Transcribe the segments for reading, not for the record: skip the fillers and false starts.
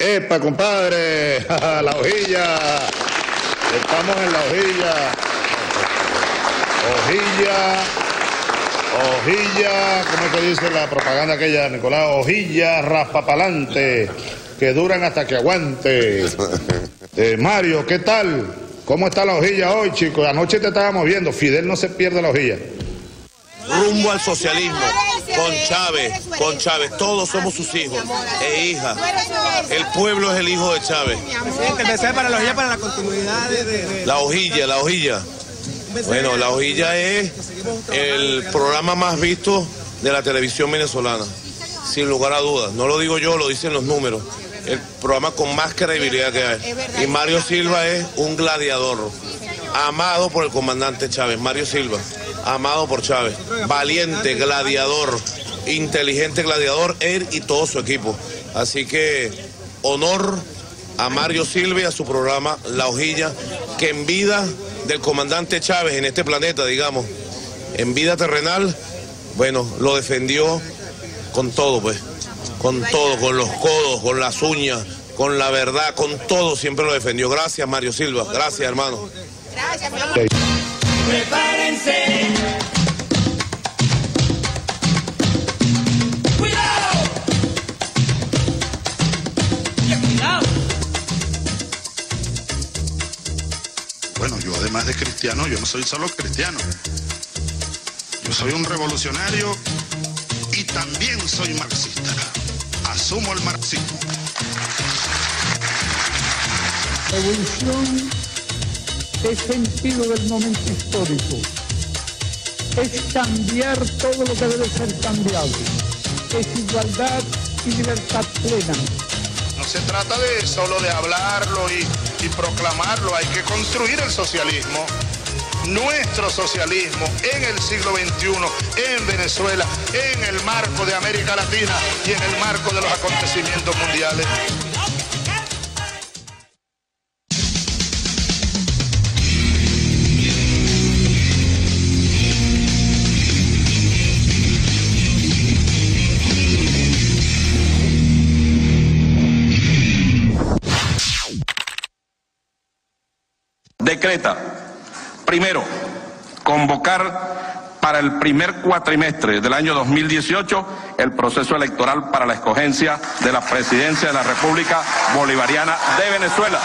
¡Epa, compadre! La hojilla. Estamos en la hojilla. Hojilla, ¿cómo es que dice la propaganda aquella, Nicolás? Hojilla raspapalante, que duran hasta que aguante. Mario, ¿qué tal? ¿Cómo está la hojilla hoy, chicos? Anoche te estábamos viendo, Fidel no se pierde la hojilla. Rumbo al socialismo, con Chávez, todos somos sus hijos e hijas. El pueblo es el hijo de Chávez. Presidente, el mensaje para la hojilla, para la continuidad de... La hojilla. Bueno, la hojilla es el programa más visto de la televisión venezolana, sin lugar a dudas. No lo digo yo, lo dicen los números. El programa con más credibilidad que hay. Y Mario Silva es un gladiador, amado por el comandante Chávez. Mario Silva, amado por Chávez, valiente, gladiador, inteligente gladiador, él y todo su equipo. Así que honor a Mario Silva y a su programa La Hojilla, que en vida del comandante Chávez en este planeta, digamos, en vida terrenal, bueno, lo defendió con todo, pues, con todo, con los codos, con las uñas, con la verdad, con todo, siempre lo defendió. Gracias, Mario Silva, gracias, hermano. Gracias, prepárense. Bueno, yo además de cristiano, yo no soy solo cristiano. Yo soy un revolucionario y también soy marxista. Asumo el marxismo. Revolución es sentido del momento histórico. Es cambiar todo lo que debe ser cambiado. Es igualdad y libertad plena. No se trata de solo de hablarlo y proclamarlo, hay que construir el socialismo, nuestro socialismo en el siglo XXI, en Venezuela, en el marco de América Latina y en el marco de los acontecimientos mundiales. Decreta, primero, convocar para el primer cuatrimestre del año 2018 el proceso electoral para la escogencia de la presidencia de la República Bolivariana de Venezuela.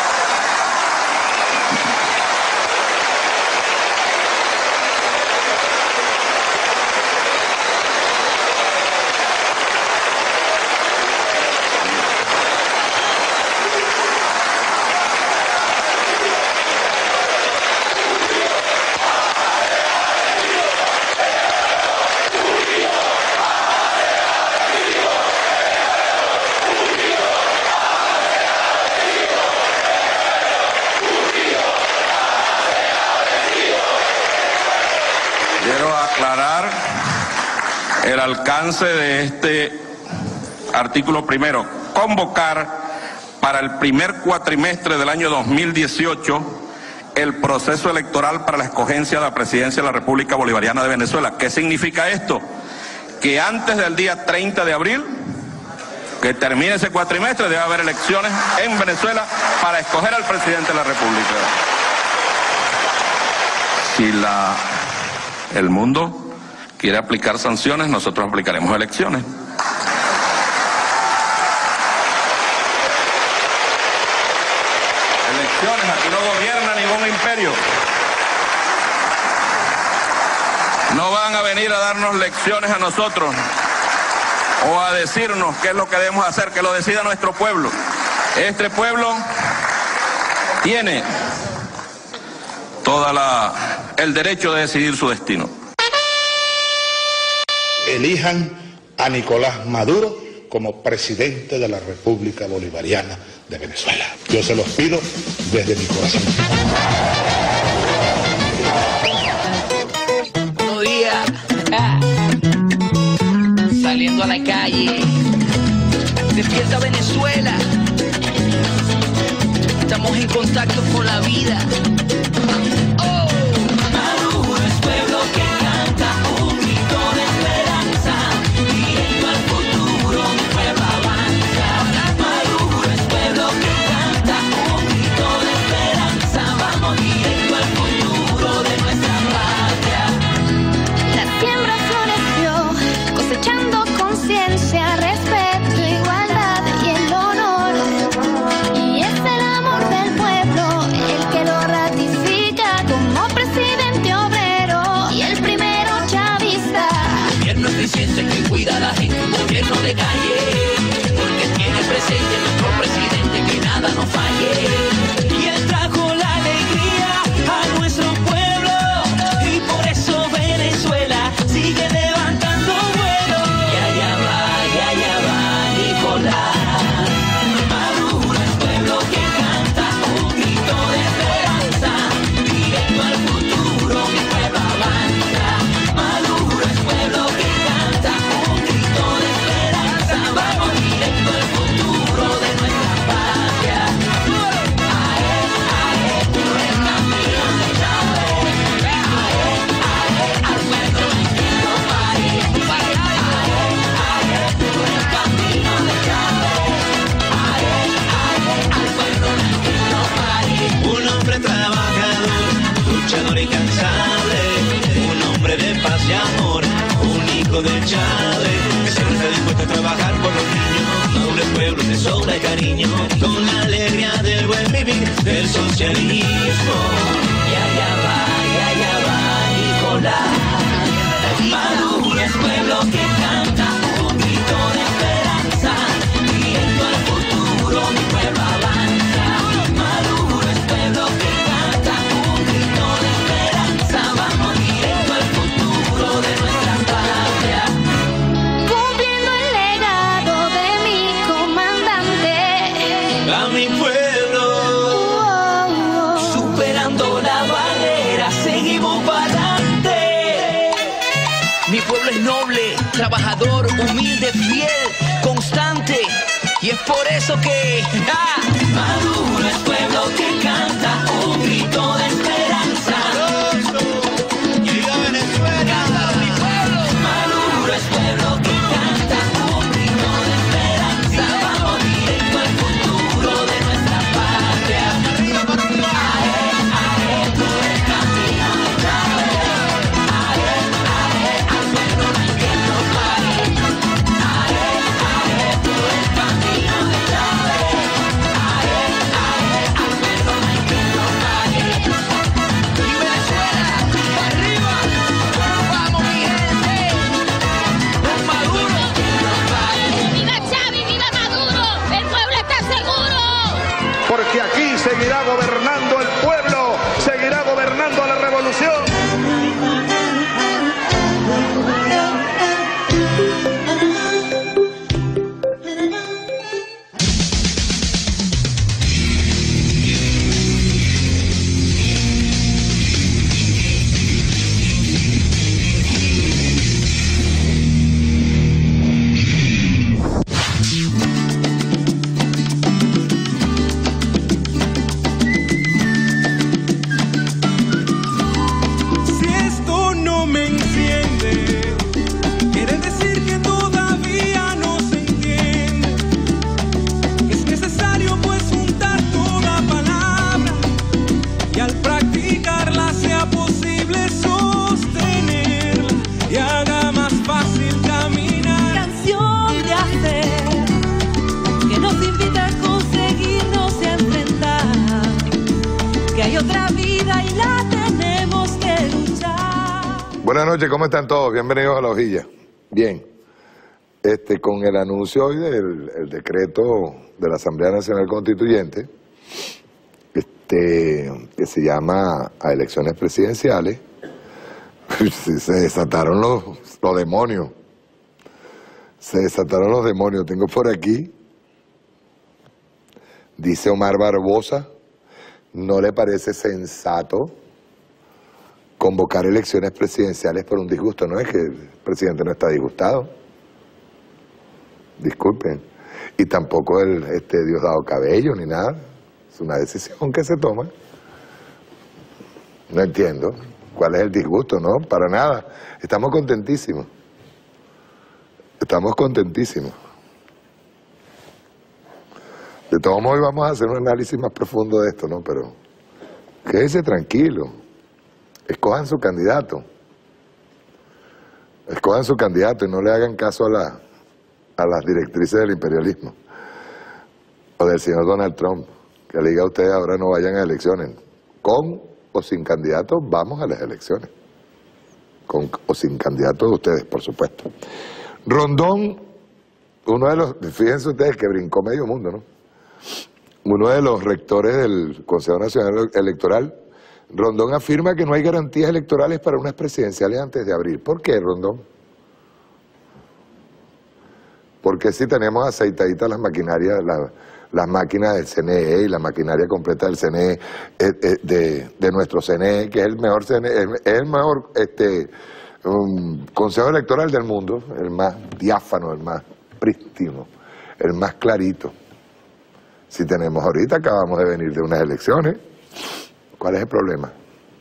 El alcance de este artículo primero, convocar para el primer cuatrimestre del año 2018 el proceso electoral para la escogencia de la presidencia de la República Bolivariana de Venezuela. ¿Qué significa esto? Que antes del día 30 de abril, que termine ese cuatrimestre, debe haber elecciones en Venezuela para escoger al presidente de la República. Si el mundo quiere aplicar sanciones, nosotros aplicaremos elecciones. Elecciones, aquí no gobierna ningún imperio. No van a venir a darnos lecciones a nosotros o a decirnos qué es lo que debemos hacer, que lo decida nuestro pueblo. Este pueblo tiene todo el derecho de decidir su destino. Elijan a Nicolás Maduro como presidente de la República Bolivariana de Venezuela. Yo se los pido desde mi corazón. Buenos días. Saliendo a la calle. Despierta Venezuela. Estamos en contacto con la vida. Chávez, que siempre está dispuesto a trabajar por los niños. Maduro el pueblo de sobra y cariño, con la alegría del buen vivir del socialismo. Y allá va Nicolás. Maduro es pueblo que canta un grito de esperanza, viendo al futuro mi pueblo avanza. Maduro es pueblo que canta un grito de esperanza, vamos directo al futuro de nuestra patria. Cumpliendo el legado de mi comandante, A mi pueblo, superando la barrera, seguimos para adelante. Mi pueblo es noble, trabajador, humilde, fiel, constante. Y es por eso que... ¡ah! Maduro es pueblo que canta un grito de esperanza. ¡Viva Venezuela! Mi pueblo. Maduro es pueblo que canta un grito de esperanza. Vamos directo al futuro de nuestra patria. ¡Arriba, para arriba! ¡Ae, tú eres camino de Chávez! ¡Ae, al pueblo no hay quien lo pare! ¡Ae, tú eres camino de Chávez! ¡Ae, al pueblo no hay quien lo pare! ¡Y Venezuela! ¡Arriba! ¡Vamos, mi gente! ¡Con Maduro! ¡viva Chávez, viva Maduro! ¡El pueblo está seguro! Porque aquí seguirá gobernando el pueblo, seguirá gobernando la revolución. Si esto no me enciende, quiere decir que todavía no se entiende. Es necesario pues juntar toda palabra y al practicarla sea posible sostenerla y haga más fácil caminar. Canción de hacer que nos invita a conseguirnos y a enfrentar que hay otra vida y la tenemos que luchar. Buenas noches, ¿cómo están todos? Bienvenidos a La Hojilla. Bien, con el anuncio hoy del el decreto de la Asamblea Nacional Constituyente, que se llama a elecciones presidenciales, se desataron los demonios. Se desataron los demonios. Tengo por aquí, dice Omar Barbosa, ¿no le parece sensato convocar elecciones presidenciales por un disgusto? No es que el presidente no está disgustado, disculpen, y tampoco el Diosdado Cabello ni nada, es una decisión que se toma. No entiendo cuál es el disgusto, no, para nada, estamos contentísimos, de todos modos vamos a hacer un análisis más profundo de esto, ¿no? Pero quédese tranquilo. Escojan su candidato y no le hagan caso a las directrices del imperialismo o del señor Donald Trump, que le diga a ustedes ahora no vayan a elecciones. Con o sin candidato, vamos a las elecciones. Con o sin candidato de ustedes, por supuesto. Rondón, uno de los, fíjense ustedes que brincó medio mundo, ¿no? Uno de los rectores del Consejo Nacional Electoral, Rondón, afirma que no hay garantías electorales para unas presidenciales antes de abril. ¿Por qué, Rondón? Porque si tenemos aceitaditas las maquinarias, las máquinas del CNE y la maquinaria completa del CNE, de nuestro CNE, que es el mejor CNE, es el mejor Consejo Electoral del mundo, el más diáfano, el más prístino, el más clarito. Si tenemos ahorita, acabamos de venir de unas elecciones, ¿cuál es el problema?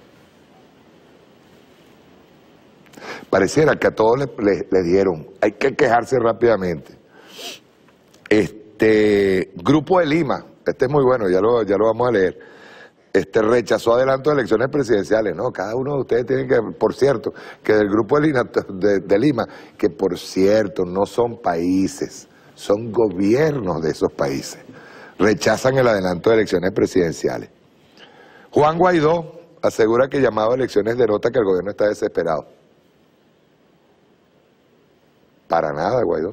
Pareciera que a todos le dieron, hay que quejarse rápidamente. Grupo de Lima, este es muy bueno, ya lo vamos a leer. rechazó adelanto de elecciones presidenciales. No, cada uno de ustedes tiene que, por cierto, que del grupo de Lima, que por cierto no son países, son gobiernos de esos países, rechazan el adelanto de elecciones presidenciales. Juan Guaidó asegura que llamado a elecciones denota que el gobierno está desesperado. Para nada, Guaidó.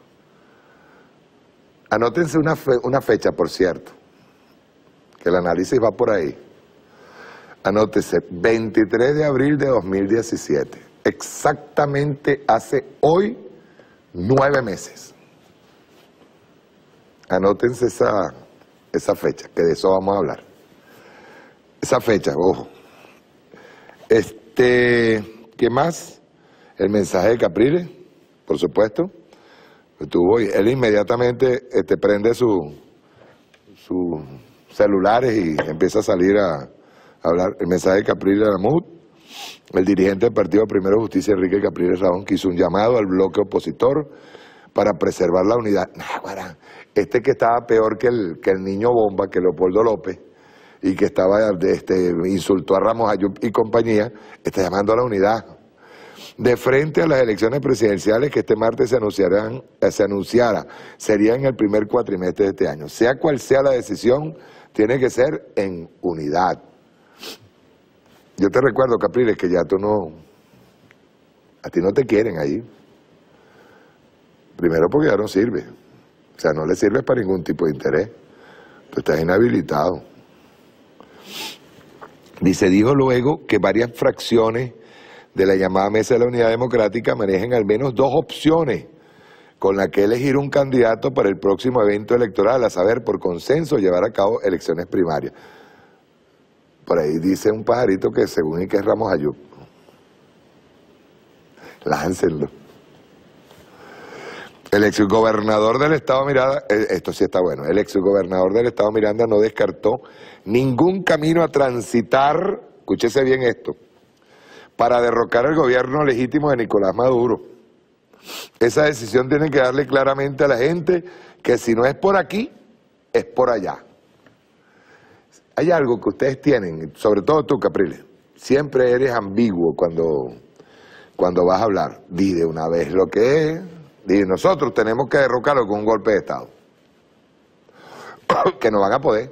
Anótense una fecha, por cierto, que el análisis va por ahí. Anótese, 23 de abril de 2017, exactamente hace hoy 9 meses. Anótense esa fecha, que de eso vamos a hablar. Esa fecha, ojo. ¿Qué más? El mensaje de Capriles, por supuesto. Él inmediatamente prende sus celulares y empieza a salir a hablar. El mensaje de Capriles Alamud, el dirigente del Partido Primero Justicia, Enrique Capriles Rabón, que hizo un llamado al bloque opositor para preservar la unidad. Que estaba peor que el niño bomba, que Leopoldo López, y que insultó a Ramos Ayub y compañía, está llamando a la unidad. De frente a las elecciones presidenciales que este martes se anunciara, sería en el primer cuatrimestre de este año. Sea cual sea la decisión, tiene que ser en unidad. Yo te recuerdo, Capriles, que ya a ti no te quieren ahí. Primero porque ya no sirve. O sea, no le sirves para ningún tipo de interés. Tú estás inhabilitado. Dijo luego que varias fracciones de la llamada Mesa de la Unidad Democrática manejan al menos 2 opciones con las que elegir un candidato para el próximo evento electoral, a saber, por consenso, llevar a cabo elecciones primarias. Por ahí dice un pajarito que según y que es Ramos Ayub. Láncenlo. El exgobernador del estado Miranda, esto sí está bueno, el exgobernador del estado Miranda no descartó ningún camino a transitar, escúchese bien esto, para derrocar el gobierno legítimo de Nicolás Maduro. Esa decisión tiene que darle claramente a la gente que si no es por aquí, es por allá. Hay algo que ustedes tienen, sobre todo tú, Capriles, siempre eres ambiguo cuando vas a hablar. Di de una vez lo que es, di nosotros tenemos que derrocarlo con un golpe de Estado. Que no van a poder.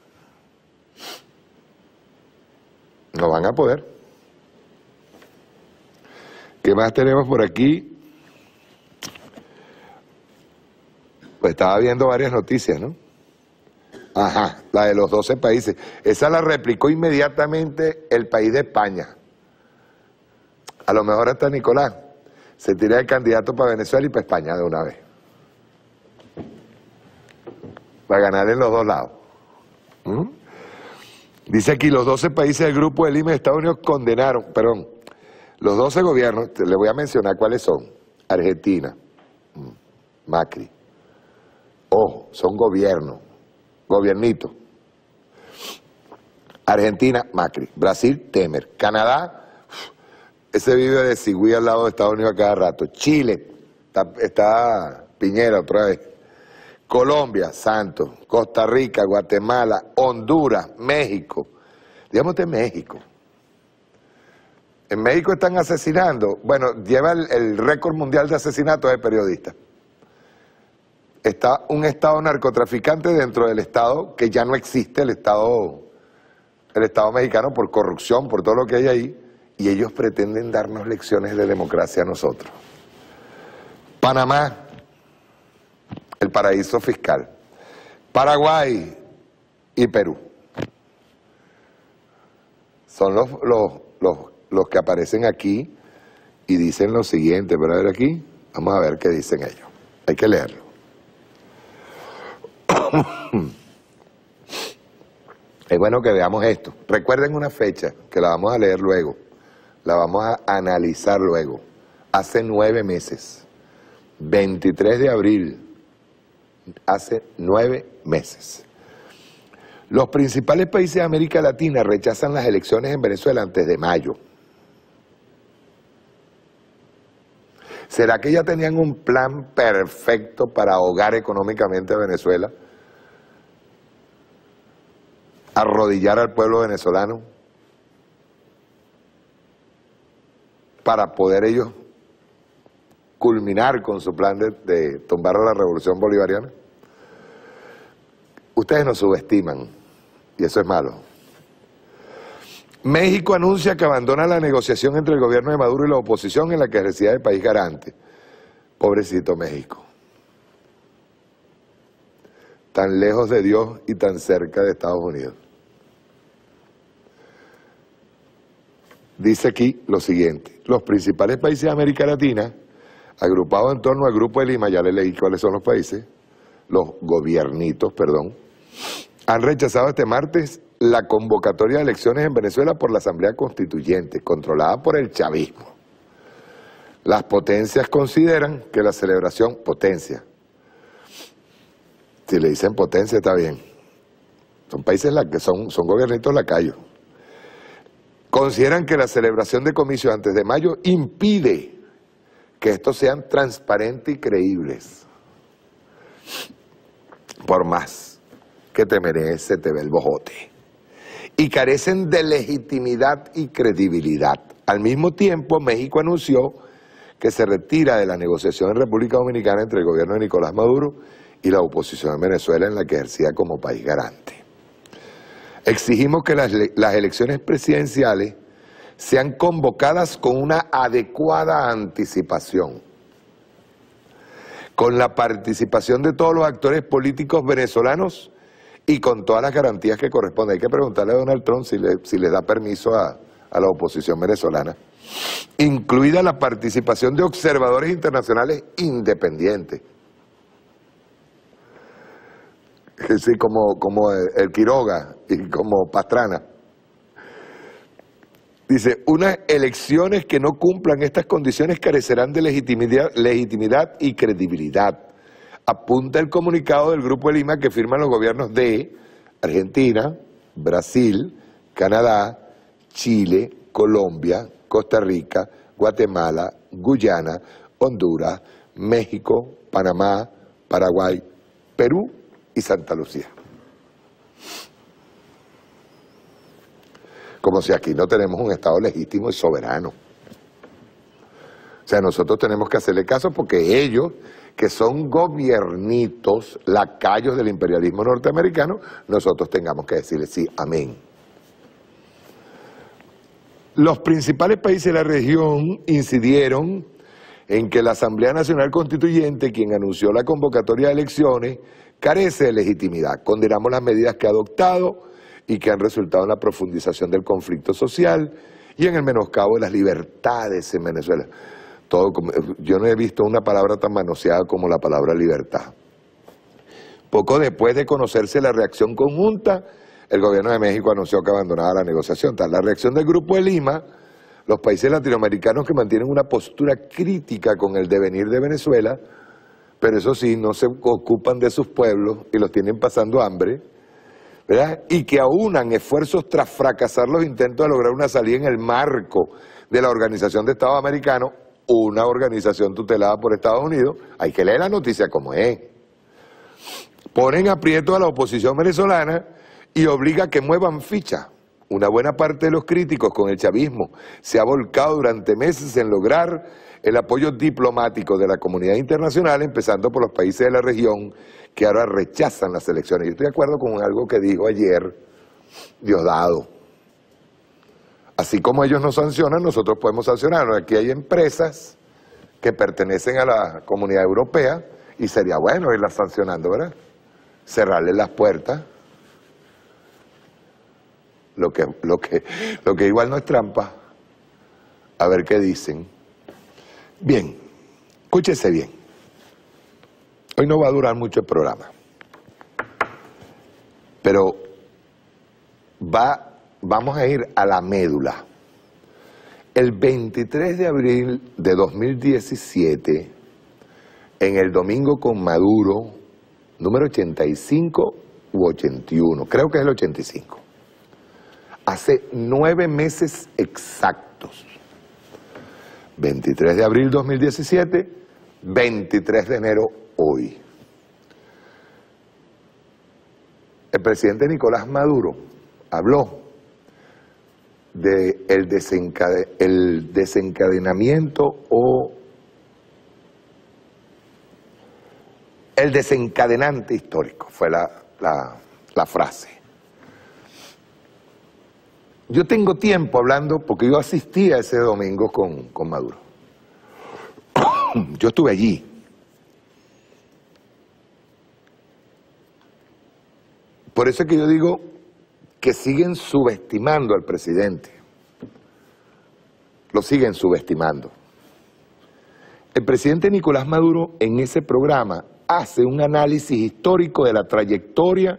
No van a poder. ¿Qué más tenemos por aquí? Pues estaba viendo varias noticias, ¿no? Ajá, la de los 12 países. Esa la replicó inmediatamente el país de España. A lo mejor hasta Nicolás se tira de candidato para Venezuela y para España de una vez. Para ganar en los dos lados. Dice aquí, los 12 países del Grupo de Lima de Estados Unidos condenaron, los 12 gobiernos, le voy a mencionar cuáles son. Argentina, Macri. Ojo, son gobiernos, gobiernitos. Argentina, Macri. Brasil, Temer. Canadá, ese vive de Sigüí al lado de Estados Unidos a cada rato. Chile, está Piñera otra vez. Colombia, Santos. Costa Rica, Guatemala, Honduras, México. Digamos de México. En México están asesinando, lleva el récord mundial de asesinatos de periodistas. Está un estado narcotraficante dentro del estado que ya no existe, el estado mexicano, por corrupción, por todo lo que hay ahí, y ellos pretenden darnos lecciones de democracia a nosotros. Panamá, el paraíso fiscal. Paraguay y Perú. Son los que aparecen aquí y dicen lo siguiente, pero a ver aquí, vamos a ver qué dicen ellos. Hay que leerlo. Es bueno que veamos esto. Recuerden una fecha, que la vamos a leer luego, la vamos a analizar luego. Hace 9 meses, 23 de abril, hace 9 meses. Los principales países de América Latina rechazan las elecciones en Venezuela antes de mayo. ¿Será que ya tenían un plan perfecto para ahogar económicamente a Venezuela? arrodillar al pueblo venezolano para poder ellos culminar con su plan de tumbar a la revolución bolivariana? Ustedes nos subestiman y eso es malo. México anuncia que abandona la negociación entre el gobierno de Maduro y la oposición en la que reside el país garante. Pobrecito México. Tan lejos de Dios y tan cerca de Estados Unidos. Dice aquí lo siguiente: los principales países de América Latina, agrupados en torno al Grupo de Lima, ya le leí cuáles son los países, los gobiernitos, perdón, han rechazado este martes la convocatoria de elecciones en Venezuela por la Asamblea Constituyente, controlada por el chavismo. Las potencias consideran que la celebración, si le dicen potencia está bien, son países que son gobiernitos lacayos, consideran que la celebración de comicios antes de mayo impide que estos sean transparentes y creíbles. Por más que te merece, te ve el bojote. Y carecen de legitimidad y credibilidad. Al mismo tiempo, México anunció que se retira de la negociación en República Dominicana entre el gobierno de Nicolás Maduro y la oposición en Venezuela, en la que ejercía como país garante. Exigimos que las elecciones presidenciales sean convocadas con una adecuada anticipación, con la participación de todos los actores políticos venezolanos y con todas las garantías que corresponden. Hay que preguntarle a Donald Trump si le da permiso a la oposición venezolana, incluida la participación de observadores internacionales independientes. Sí, como el Quiroga y como Pastrana. Dice, unas elecciones que no cumplan estas condiciones carecerán de legitimidad y credibilidad. Apunta el comunicado del Grupo de Lima que firman los gobiernos de Argentina, Brasil, Canadá, Chile, Colombia, Costa Rica, Guatemala, Guyana, Honduras, México, Panamá, Paraguay, Perú y Santa Lucía. Como si aquí no tenemos un Estado legítimo y soberano. O sea, nosotros tenemos que hacerle caso porque ellos, que son gobiernitos, lacayos del imperialismo norteamericano, nosotros tengamos que decirle sí, amén. Los principales países de la región incidieron en que la Asamblea Nacional Constituyente, quien anunció la convocatoria de elecciones, carece de legitimidad. Condenamos las medidas que ha adoptado y que han resultado en la profundización del conflicto social y en el menoscabo de las libertades en Venezuela. Yo no he visto una palabra tan manoseada como la palabra libertad. Poco después de conocerse la reacción conjunta, el gobierno de México anunció que abandonaba la negociación. Tras la reacción del Grupo de Lima, los países latinoamericanos que mantienen una postura crítica con el devenir de Venezuela, pero eso sí, no se ocupan de sus pueblos y los tienen pasando hambre, ¿verdad? Y que aunan esfuerzos tras fracasar los intentos de lograr una salida en el marco de la Organización de Estados Americanos, una organización tutelada por Estados Unidos. Hay que leer la noticia como es. Ponen aprieto a la oposición venezolana y obliga a que muevan ficha. Una buena parte de los críticos con el chavismo se ha volcado durante meses en lograr el apoyo diplomático de la comunidad internacional, empezando por los países de la región que ahora rechazan las elecciones. Yo estoy de acuerdo con algo que dijo ayer Diosdado. Así como ellos nos sancionan, nosotros podemos sancionarnos. Aquí hay empresas que pertenecen a la comunidad europea y sería bueno irlas sancionando, ¿verdad? Cerrarles las puertas. Lo que igual no es trampa. A ver qué dicen. Bien, escúchese bien. Hoy no va a durar mucho el programa. Pero vamos a ir a la médula. El 23 de abril de 2017, en el Domingo con Maduro, número 85 u 81, creo que es el 85. Hace 9 meses exactos. 23 de abril 2017, 23 de enero hoy. El presidente Nicolás Maduro habló de el desencadenamiento o el desencadenante histórico, fue la frase. Yo tengo tiempo hablando, porque yo asistí a ese domingo con Maduro. Yo estuve allí. Por eso es que yo digo que siguen subestimando al presidente. Lo siguen subestimando. El presidente Nicolás Maduro en ese programa hace un análisis histórico de la trayectoria,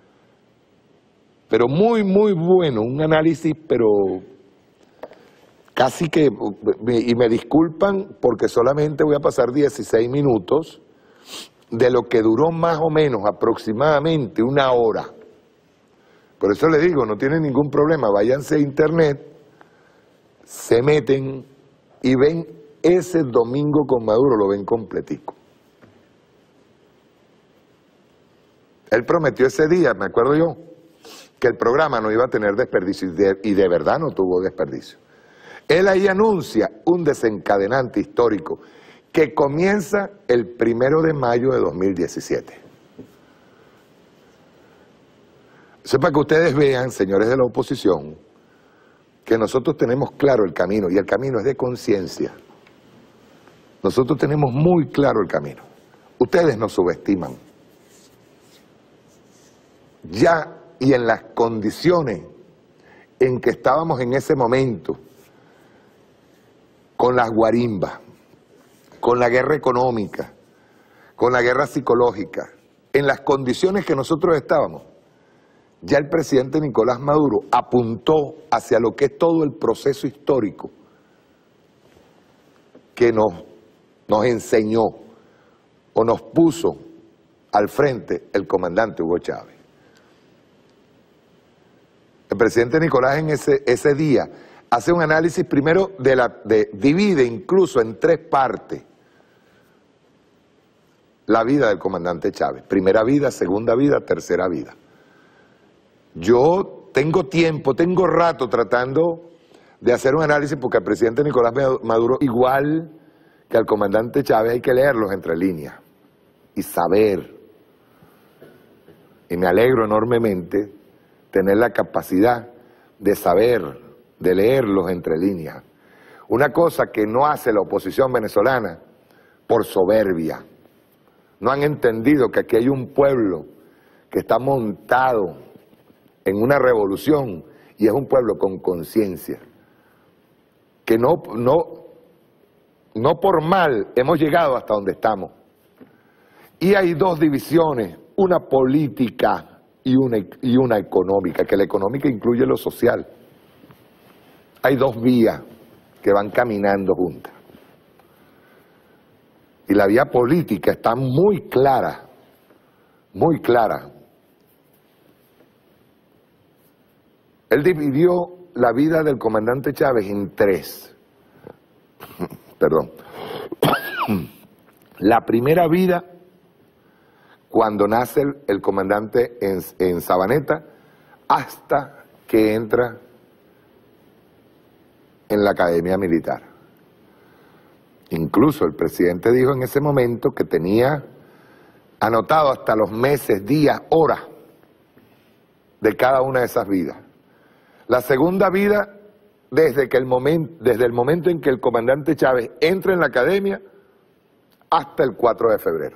pero muy, muy bueno, un análisis, pero casi que, y me disculpan porque solamente voy a pasar 16 minutos, de lo que duró más o menos aproximadamente una hora. Por eso les digo, no tienen ningún problema, váyanse a internet, se meten y ven ese domingo con Maduro, lo ven completico. Él prometió ese día, me acuerdo yo, que el programa no iba a tener desperdicio y de verdad no tuvo desperdicio. Él ahí anuncia un desencadenante histórico que comienza el 1 de mayo de 2017. Eso es para que ustedes vean, señores de la oposición, que nosotros tenemos claro el camino, y el camino es de conciencia. Nosotros tenemos muy claro el camino. Ustedes nos subestiman. Ya y en las condiciones en que estábamos en ese momento, con las guarimbas, con la guerra económica, con la guerra psicológica, en las condiciones que nosotros estábamos, ya el presidente Nicolás Maduro apuntó hacia lo que es todo el proceso histórico que nos enseñó o nos puso al frente el comandante Hugo Chávez. El presidente Nicolás en ese día hace un análisis primero divide incluso en 3 partes la vida del comandante Chávez. Primera vida, segunda vida, tercera vida. Yo tengo tiempo, tengo rato tratando de hacer un análisis porque al presidente Nicolás Maduro, igual que al comandante Chávez, hay que leerlos entre líneas y saber. Y me alegro enormemente tener la capacidad de saber, de leerlos entre líneas. Una cosa que no hace la oposición venezolana por soberbia. No han entendido que aquí hay un pueblo que está montado en una revolución y es un pueblo con conciencia. Que no por mal hemos llegado hasta donde estamos. Y hay 2 divisiones, una política y una económica, que la económica incluye lo social. Hay 2 vías que van caminando juntas. Y la vía política está muy clara, muy clara. Él dividió la vida del comandante Chávez en 3. Perdón. La primera vida, cuando nace el comandante en Sabaneta, hasta que entra en la academia militar. Incluso el presidente dijo en ese momento que tenía anotado hasta los meses, días, horas de cada una de esas vidas. La segunda vida, desde el momento en que el comandante Chávez entra en la academia hasta el 4 de febrero.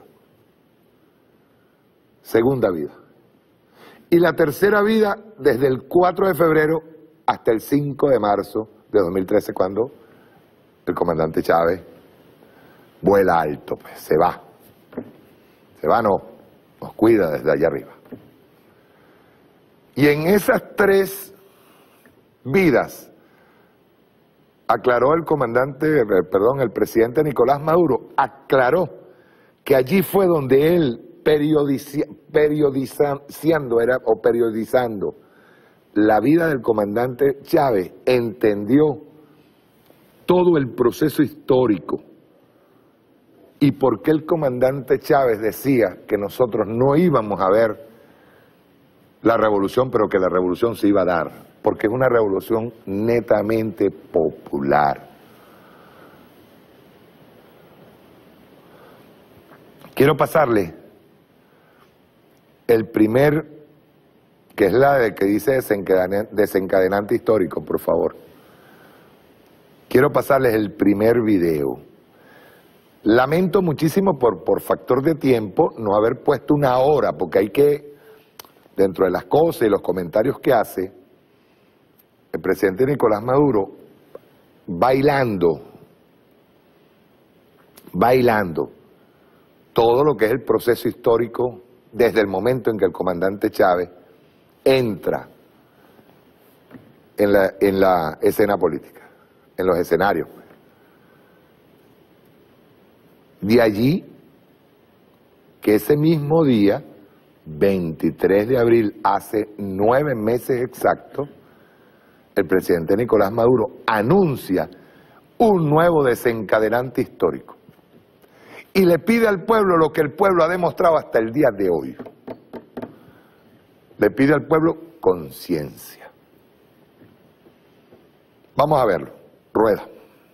Segunda vida. Y la tercera vida, desde el 4 de febrero hasta el 5 de marzo de 2013, cuando el comandante Chávez vuela alto, pues se va. Se va, no, nos cuida desde allá arriba. Y en esas 3 vidas, aclaró el presidente Nicolás Maduro, aclaró que allí fue donde él periodizando la vida del comandante Chávez, entendió todo el proceso histórico y por qué el comandante Chávez decía que nosotros no íbamos a ver la revolución, pero que la revolución se iba a dar, porque es una revolución netamente popular. Quiero pasarle el primer, que es la de que dice desencadenante histórico, por favor. Quiero pasarles el primer video. Lamento muchísimo por factor de tiempo no haber puesto una hora, porque hay que, dentro de las cosas y los comentarios que hace, el presidente Nicolás Maduro, bailando todo lo que es el proceso histórico desde el momento en que el comandante Chávez entra en la escena política, en los escenarios. De allí que ese mismo día, 23 de abril, hace 9 meses exactos, el presidente Nicolás Maduro anuncia un nuevo desencadenante histórico y le pide al pueblo lo que el pueblo ha demostrado hasta el día de hoy. Le pide al pueblo conciencia. Vamos a verlo. Rueda.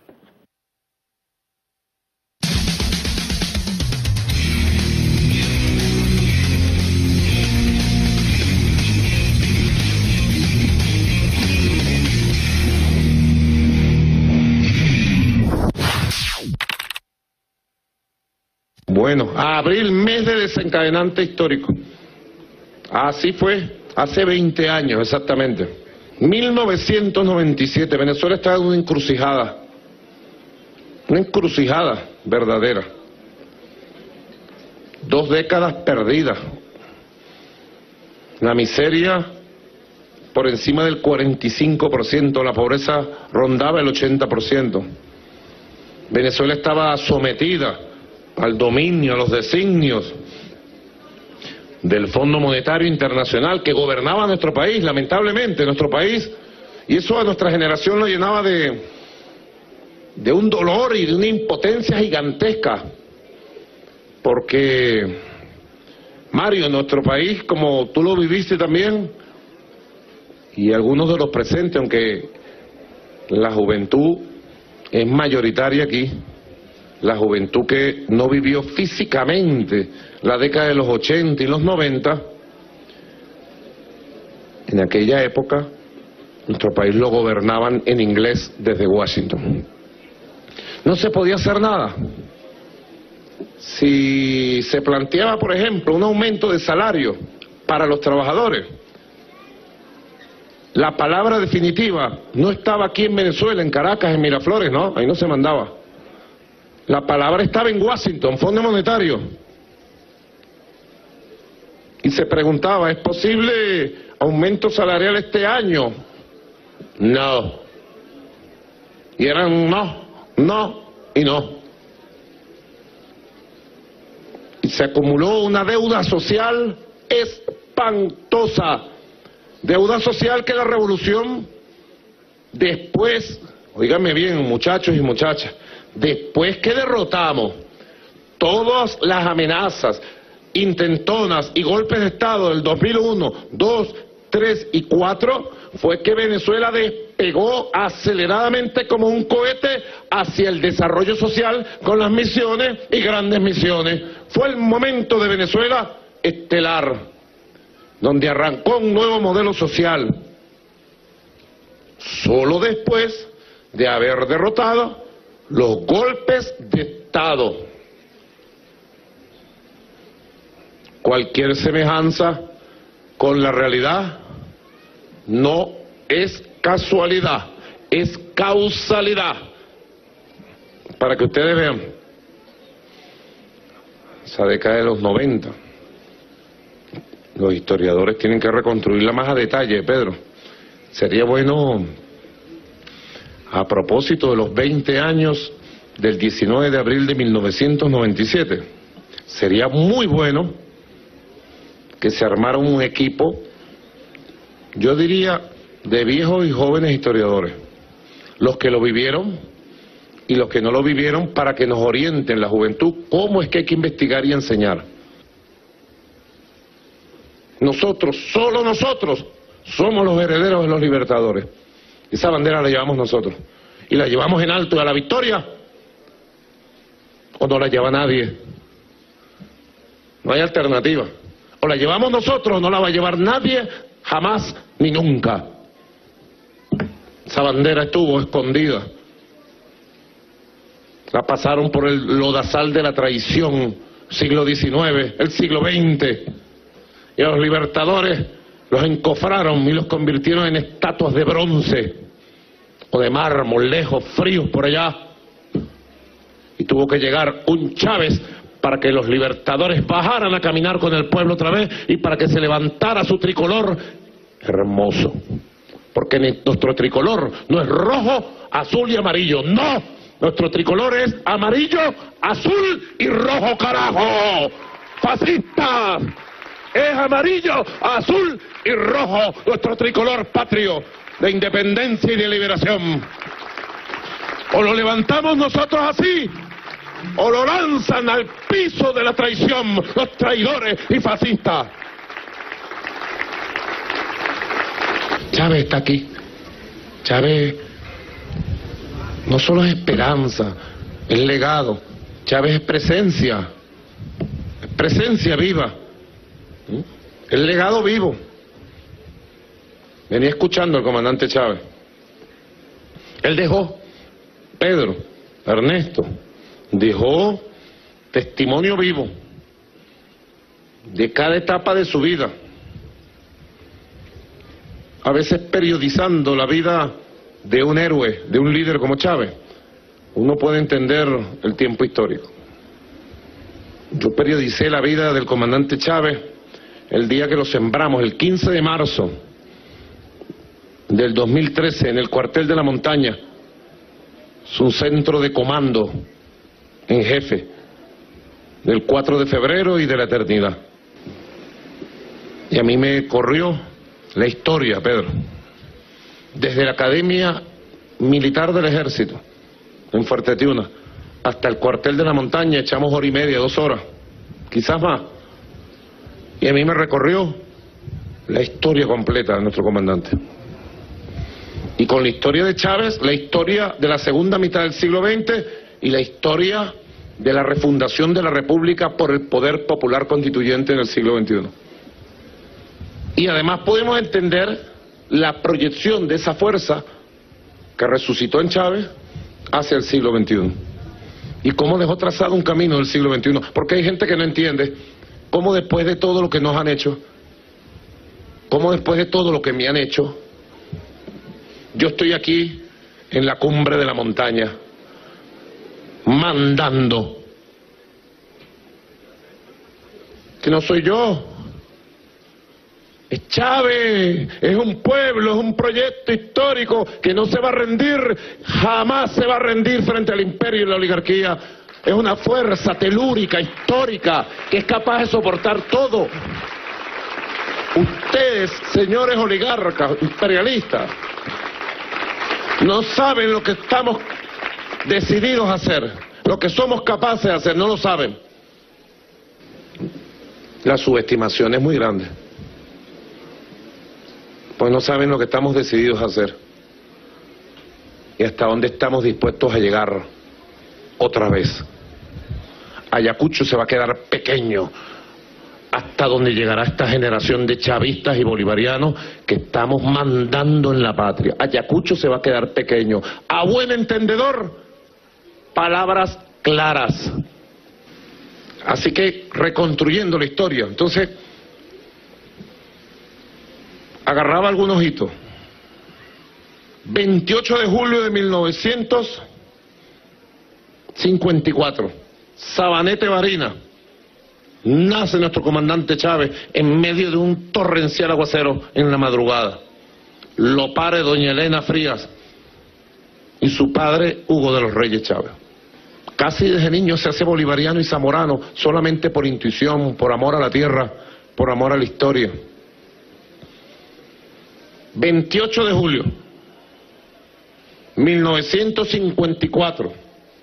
Bueno, abril, mes de desencadenante histórico. Así fue, hace 20 años exactamente. 1997, Venezuela estaba en una encrucijada verdadera. 2 décadas perdidas. La miseria por encima del 45%, la pobreza rondaba el 80%. Venezuela estaba sometida al dominio, a los designios del Fondo Monetario Internacional que gobernaba nuestro país, lamentablemente nuestro país, y eso a nuestra generación lo llenaba de un dolor y de una impotencia gigantesca, porque Mario, nuestro país, como tú lo viviste también, y algunos de los presentes, aunque la juventud es mayoritaria aquí, la juventud que no vivió físicamente la década de los 80 y los 90, en aquella época nuestro país lo gobernaban en inglés desde Washington. No se podía hacer nada. Si se planteaba, por ejemplo, un aumento de salario para los trabajadores, la palabra definitiva no estaba aquí en Venezuela, en Caracas, en Miraflores, no, ahí no se mandaba. La palabra estaba en Washington, Fondo Monetario. Y se preguntaba, ¿es posible aumento salarial este año? No. Y eran no y no. Y se acumuló una deuda social espantosa. Deuda social que la revolución después, oíganme bien muchachos y muchachas, después que derrotamos todas las amenazas intentonas y golpes de Estado del 2001, 2, 3 y 4, fue que Venezuela despegó aceleradamente como un cohete hacia el desarrollo social con las misiones y grandes misiones. Fue el momento de Venezuela estelar, donde arrancó un nuevo modelo social, solo después de haber derrotado los golpes de Estado. Cualquier semejanza con la realidad no es casualidad, es causalidad. Para que ustedes vean, esa década de los 90, los historiadores tienen que reconstruirla más a detalle, Pedro. Sería bueno, a propósito de los 20 años del 19 de abril de 1997, sería muy bueno que se armara un equipo, yo diría, de viejos y jóvenes historiadores, los que lo vivieron y los que no lo vivieron, para que nos orienten la juventud cómo es que hay que investigar y enseñar. Nosotros, solo nosotros, somos los herederos de los libertadores. Esa bandera la llevamos nosotros. Y la llevamos en alto a la victoria. ¿O no la lleva nadie? No hay alternativa. O la llevamos nosotros, o no la va a llevar nadie, jamás ni nunca. Esa bandera estuvo escondida. La pasaron por el lodazal de la traición, siglo XIX, el siglo XX. Y a los libertadores los encofraron y los convirtieron en estatuas de bronce o de mármol, lejos, fríos por allá. Y tuvo que llegar un Chávez para que los libertadores bajaran a caminar con el pueblo otra vez y para que se levantara su tricolor hermoso. Porque nuestro tricolor no es rojo, azul y amarillo, no. Nuestro tricolor es amarillo, azul y rojo, carajo. ¡Fascistas! Es amarillo, azul y rojo nuestro tricolor patrio de independencia y de liberación. O lo levantamos nosotros así, o lo lanzan al piso de la traición los traidores y fascistas. Chávez está aquí. Chávez no solo es esperanza, es legado. Chávez es presencia viva. El legado vivo. Venía escuchando al comandante Chávez. Él dejó, Pedro, Ernesto, dejó testimonio vivo de cada etapa de su vida. A veces periodizando la vida de un héroe, de un líder como Chávez, uno puede entender el tiempo histórico. Yo periodicé la vida del comandante Chávez el día que lo sembramos, el 15 de marzo del 2013, en el cuartel de la Montaña. Es un centro de comando en jefe del 4 de febrero y de la eternidad. Y a mí me corrió la historia, Pedro, desde la Academia Militar del Ejército en Fuerte Tiuna hasta el cuartel de la Montaña. Echamos hora y media, 2 horas, quizás más. Y a mí me recorrió la historia completa de nuestro comandante. Y con la historia de Chávez, la historia de la segunda mitad del siglo XX y la historia de la refundación de la República por el poder popular constituyente en el siglo XXI. Y además podemos entender la proyección de esa fuerza que resucitó en Chávez hacia el siglo XXI. Y cómo dejó trazado un camino del siglo XXI. Porque hay gente que no entiende cómo después de todo lo que nos han hecho, cómo después de todo lo que me han hecho, yo estoy aquí en la cumbre de la montaña, mandando. Que no soy yo. Es Chávez, es un pueblo, es un proyecto histórico que no se va a rendir, jamás se va a rendir frente al imperio y la oligarquía. Es una fuerza telúrica, histórica, que es capaz de soportar todo. Ustedes, señores oligarcas, imperialistas, no saben lo que estamos decididos a hacer, lo que somos capaces de hacer, no lo saben. La subestimación es muy grande. Pues no saben lo que estamos decididos a hacer y hasta dónde estamos dispuestos a llegar otra vez. Ayacucho se va a quedar pequeño hasta donde llegará esta generación de chavistas y bolivarianos que estamos mandando en la patria. Ayacucho se va a quedar pequeño. A buen entendedor, palabras claras. Así que reconstruyendo la historia. Entonces, agarraba algunos hitos. 28 de julio de 1954, Sabanete Barina, nace nuestro comandante Chávez en medio de un torrencial aguacero en la madrugada. Lo pare doña Elena Frías y su padre Hugo de los Reyes Chávez. Casi desde niño se hace bolivariano y zamorano solamente por intuición, por amor a la tierra, por amor a la historia. 28 de julio 1954,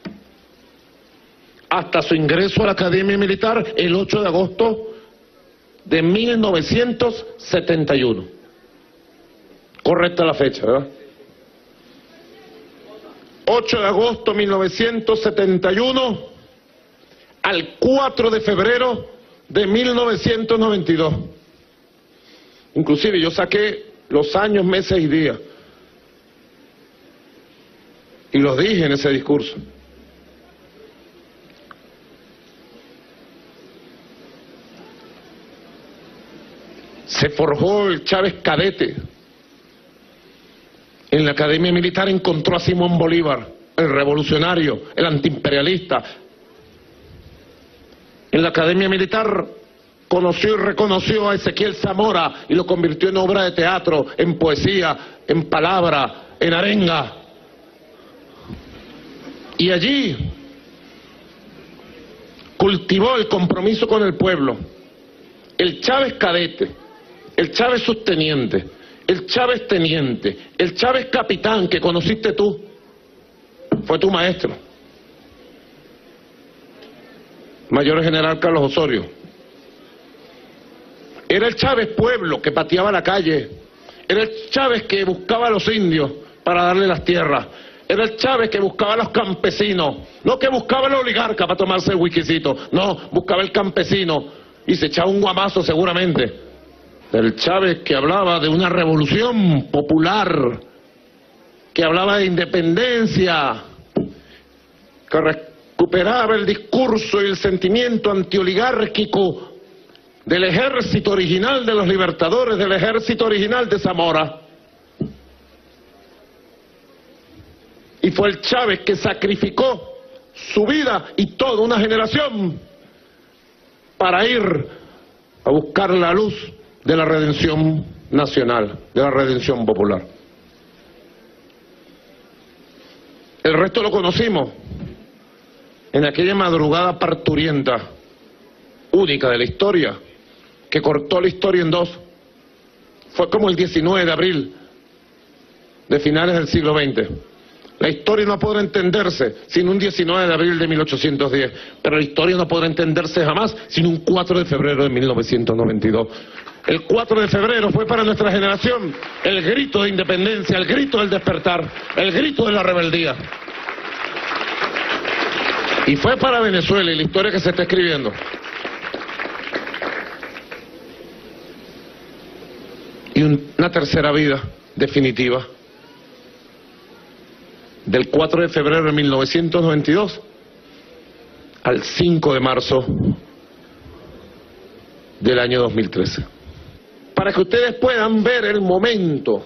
hasta su ingreso a la Academia Militar el 8 de agosto de 1971. Correcta la fecha, ¿verdad? 8 de agosto de 1971 al 4 de febrero de 1992. Inclusive yo saqué los años, meses y días. Y los dije en ese discurso. Se forjó el Chávez cadete. En la Academia Militar encontró a Simón Bolívar, el revolucionario, el antiimperialista. En la Academia Militar conoció y reconoció a Ezequiel Zamora y lo convirtió en obra de teatro, en poesía, en palabra, en arenga. Y allí cultivó el compromiso con el pueblo. El Chávez cadete, el Chávez subteniente, el Chávez teniente, el Chávez capitán que conociste tú, fue tu maestro. Mayor General Carlos Osorio. Era el Chávez pueblo que pateaba la calle. Era el Chávez que buscaba a los indios para darle las tierras. Era el Chávez que buscaba a los campesinos. No que buscaba al oligarca para tomarse el whiskycito. No, buscaba el campesino y se echaba un guamazo seguramente. El Chávez que hablaba de una revolución popular, que hablaba de independencia, que recuperaba el discurso y el sentimiento antioligárquico del ejército original de los libertadores, del ejército original de Zamora. Y fue el Chávez que sacrificó su vida y toda una generación para ir a buscar la luz de la redención nacional, de la redención popular. El resto lo conocimos en aquella madrugada parturienta, única de la historia, que cortó la historia en dos. Fue como el 19 de abril de finales del siglo XX. La historia no podrá entenderse sin un 19 de abril de 1810, pero la historia no podrá entenderse jamás sin un 4 de febrero de 1992. El 4 de febrero fue para nuestra generación el grito de independencia, el grito del despertar, el grito de la rebeldía. Y fue para Venezuela y la historia que se está escribiendo. Y una tercera vida definitiva. Del 4 de febrero de 1992 al 5 de marzo del año 2013. Para que ustedes puedan ver el momento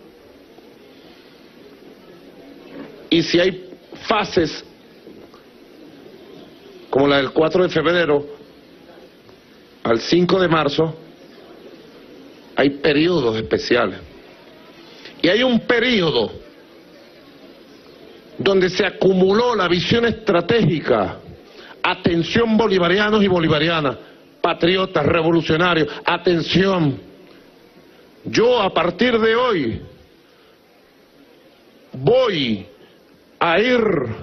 y si hay fases como la del 4 de febrero al 5 de marzo, hay periodos especiales. Y hay un periodo donde se acumuló la visión estratégica, atención bolivarianos y bolivarianas, patriotas, revolucionarios, atención. Yo a partir de hoy voy a ir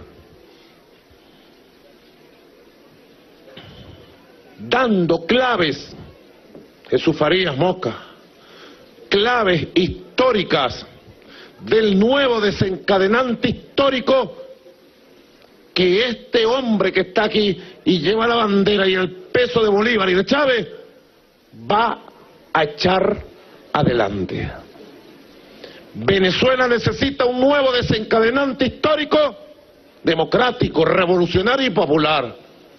dando claves, Jesús Farías Mosca, claves históricas del nuevo desencadenante histórico que este hombre que está aquí y lleva la bandera y el peso de Bolívar y de Chávez va a echar adelante. Venezuela necesita un nuevo desencadenante histórico, democrático, revolucionario y popular.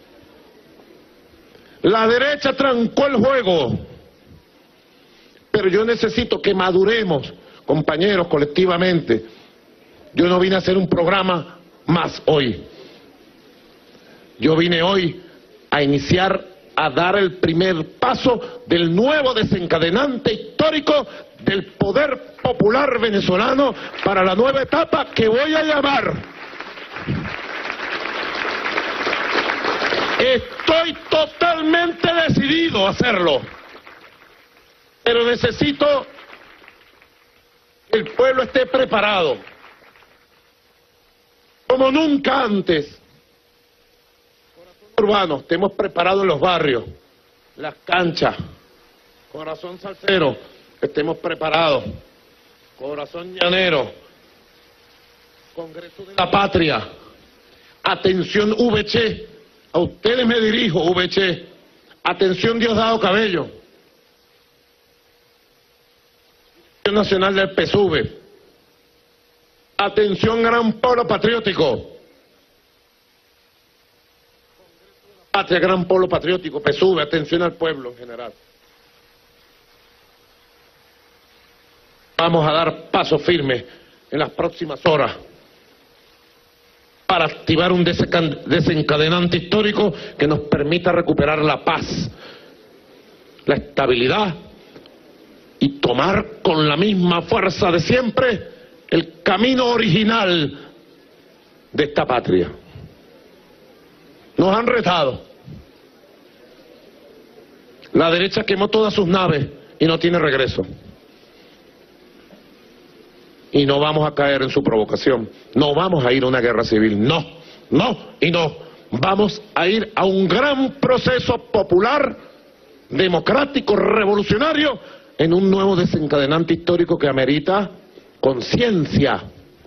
La derecha trancó el juego, pero yo necesito que maduremos, compañeros, colectivamente. Yo no vine a hacer un programa más hoy. Yo vine hoy a iniciar, a dar el primer paso del nuevo desencadenante histórico del poder popular venezolano para la nueva etapa que voy a llamar. Estoy totalmente decidido a hacerlo, pero necesito que el pueblo esté preparado, como nunca antes. Urbanos, te hemos preparado en los barrios, las canchas, Corazón salsero, estemos preparados. Corazón llanero, Congreso de la Patria. Atención VC, a ustedes me dirijo, VC. Atención Diosdado Cabello. Dirección Nacional del PSUV. Atención Gran Polo Patriótico. Patria, Gran Polo Patriótico, PSUV, atención al pueblo en general. Vamos a dar paso firme en las próximas horas para activar un desencadenante histórico que nos permita recuperar la paz, la estabilidad y tomar con la misma fuerza de siempre el camino original de esta patria. Nos han retado. La derecha quemó todas sus naves y no tiene regreso. Y no vamos a caer en su provocación. No vamos a ir a una guerra civil. No, no y no. Vamos a ir a un gran proceso popular, democrático, revolucionario, en un nuevo desencadenante histórico que amerita conciencia.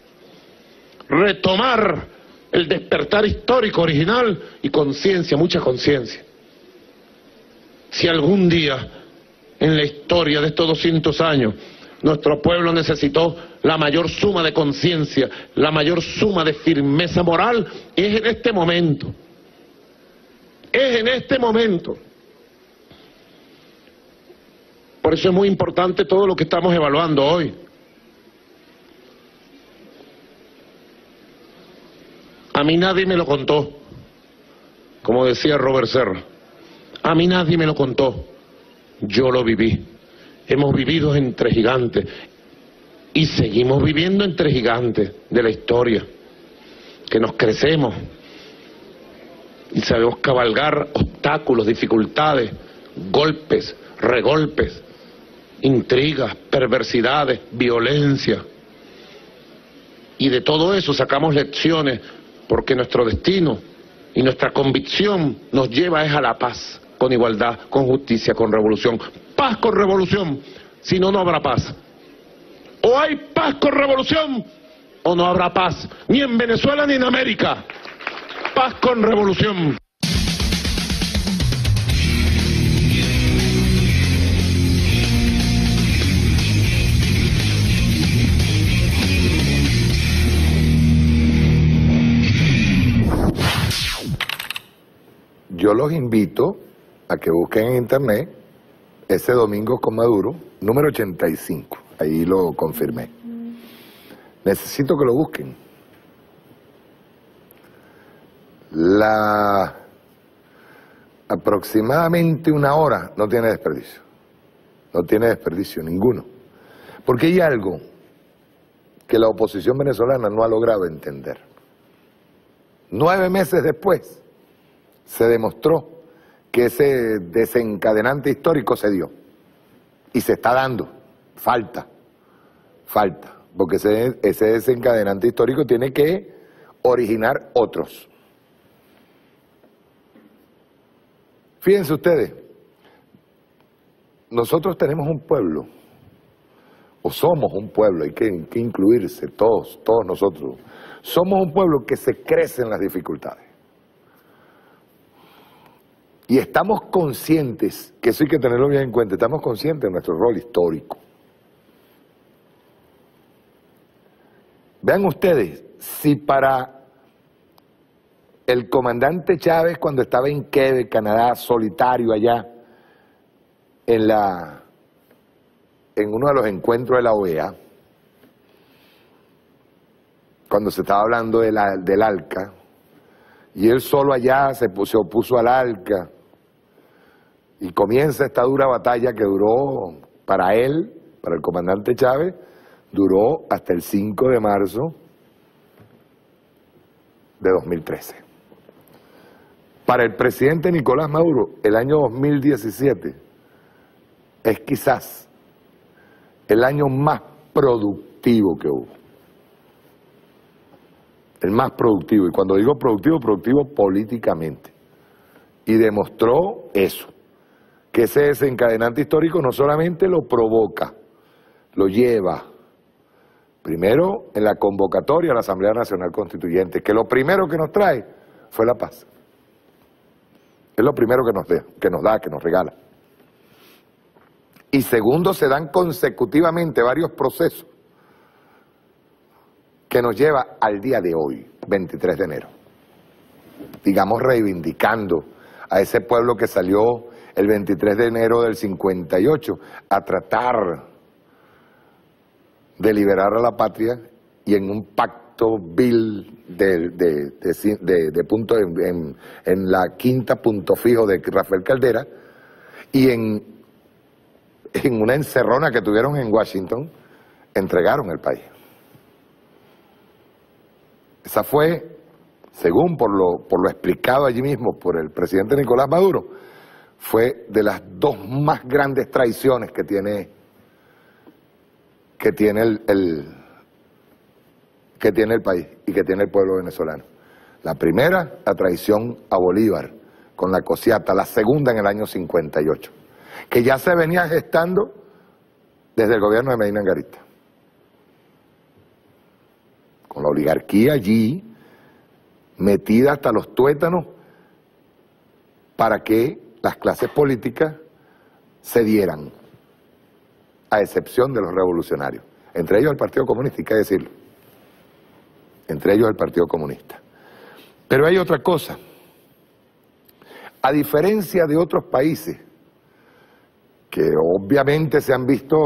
Retomar el despertar histórico original y conciencia, mucha conciencia. Si algún día en la historia de estos 200 años nuestro pueblo necesitó la mayor suma de conciencia, la mayor suma de firmeza moral, es en este momento. Es en este momento. Por eso es muy importante todo lo que estamos evaluando hoy. A mí nadie me lo contó, como decía Robert Serra. A mí nadie me lo contó, yo lo viví. Hemos vivido entre gigantes y seguimos viviendo entre gigantes de la historia, que nos crecemos y sabemos cabalgar obstáculos, dificultades, golpes, regolpes, intrigas, perversidades, violencia. Y de todo eso sacamos lecciones, porque nuestro destino y nuestra convicción nos lleva a la paz, con igualdad, con justicia, con revolución. Paz con revolución, si no, no habrá paz. O hay paz con revolución, o no habrá paz, ni en Venezuela ni en América. Paz con revolución. Yo los invito a que busquen en internet ese Domingo con Maduro, número 85, ahí lo confirmé. Necesito que lo busquen. Aproximadamente una hora no tiene desperdicio. No tiene desperdicio ninguno. Porque hay algo que la oposición venezolana no ha logrado entender. 9 meses después se demostró que ese desencadenante histórico se dio. Y se está dando. Falta. Porque ese desencadenante histórico tiene que originar otros. Fíjense ustedes, nosotros tenemos un pueblo, o somos un pueblo, hay que incluirse todos nosotros. Somos un pueblo que se crece en las dificultades. Y estamos conscientes, que eso hay que tenerlo bien en cuenta, estamos conscientes de nuestro rol histórico. Vean ustedes, si para el comandante Chávez, cuando estaba en Quebec, Canadá, solitario allá, en uno de los encuentros de la OEA, cuando se estaba hablando del ALCA, y él solo allá se opuso al ALCA, y comienza esta dura batalla que duró, para él, para el comandante Chávez, duró hasta el 5 de marzo de 2013. Para el presidente Nicolás Maduro, el año 2017 es quizás el año más productivo que hubo. El más productivo, y cuando digo productivo, productivo políticamente. Y demostró eso, que ese desencadenante histórico no solamente lo provoca, lo lleva primero en la convocatoria a la Asamblea Nacional Constituyente, que lo primero que nos trae fue la paz. Es lo primero que nos regala. Y segundo, se dan consecutivamente varios procesos que nos lleva al día de hoy, 23 de enero. Digamos, reivindicando a ese pueblo que salió el 23 de enero del 58 a tratar de liberar a la patria, y en un pacto vil de punto en la quinta punto fijo de Rafael Caldera, y en una encerrona que tuvieron en Washington, entregaron el país. Esa fue, según por lo explicado allí mismo por el presidente Nicolás Maduro, fue de las dos más grandes traiciones que tiene el país y que tiene el pueblo venezolano. La primera, la traición a Bolívar con la Cociata; la segunda en el año 58, que ya se venía gestando desde el gobierno de Medina Angarita, con la oligarquía allí metida hasta los tuétanos para que las clases políticas cedieran, a excepción de los revolucionarios, entre ellos el Partido Comunista, hay que decirlo, entre ellos el Partido Comunista. Pero hay otra cosa, a diferencia de otros países que obviamente se han visto,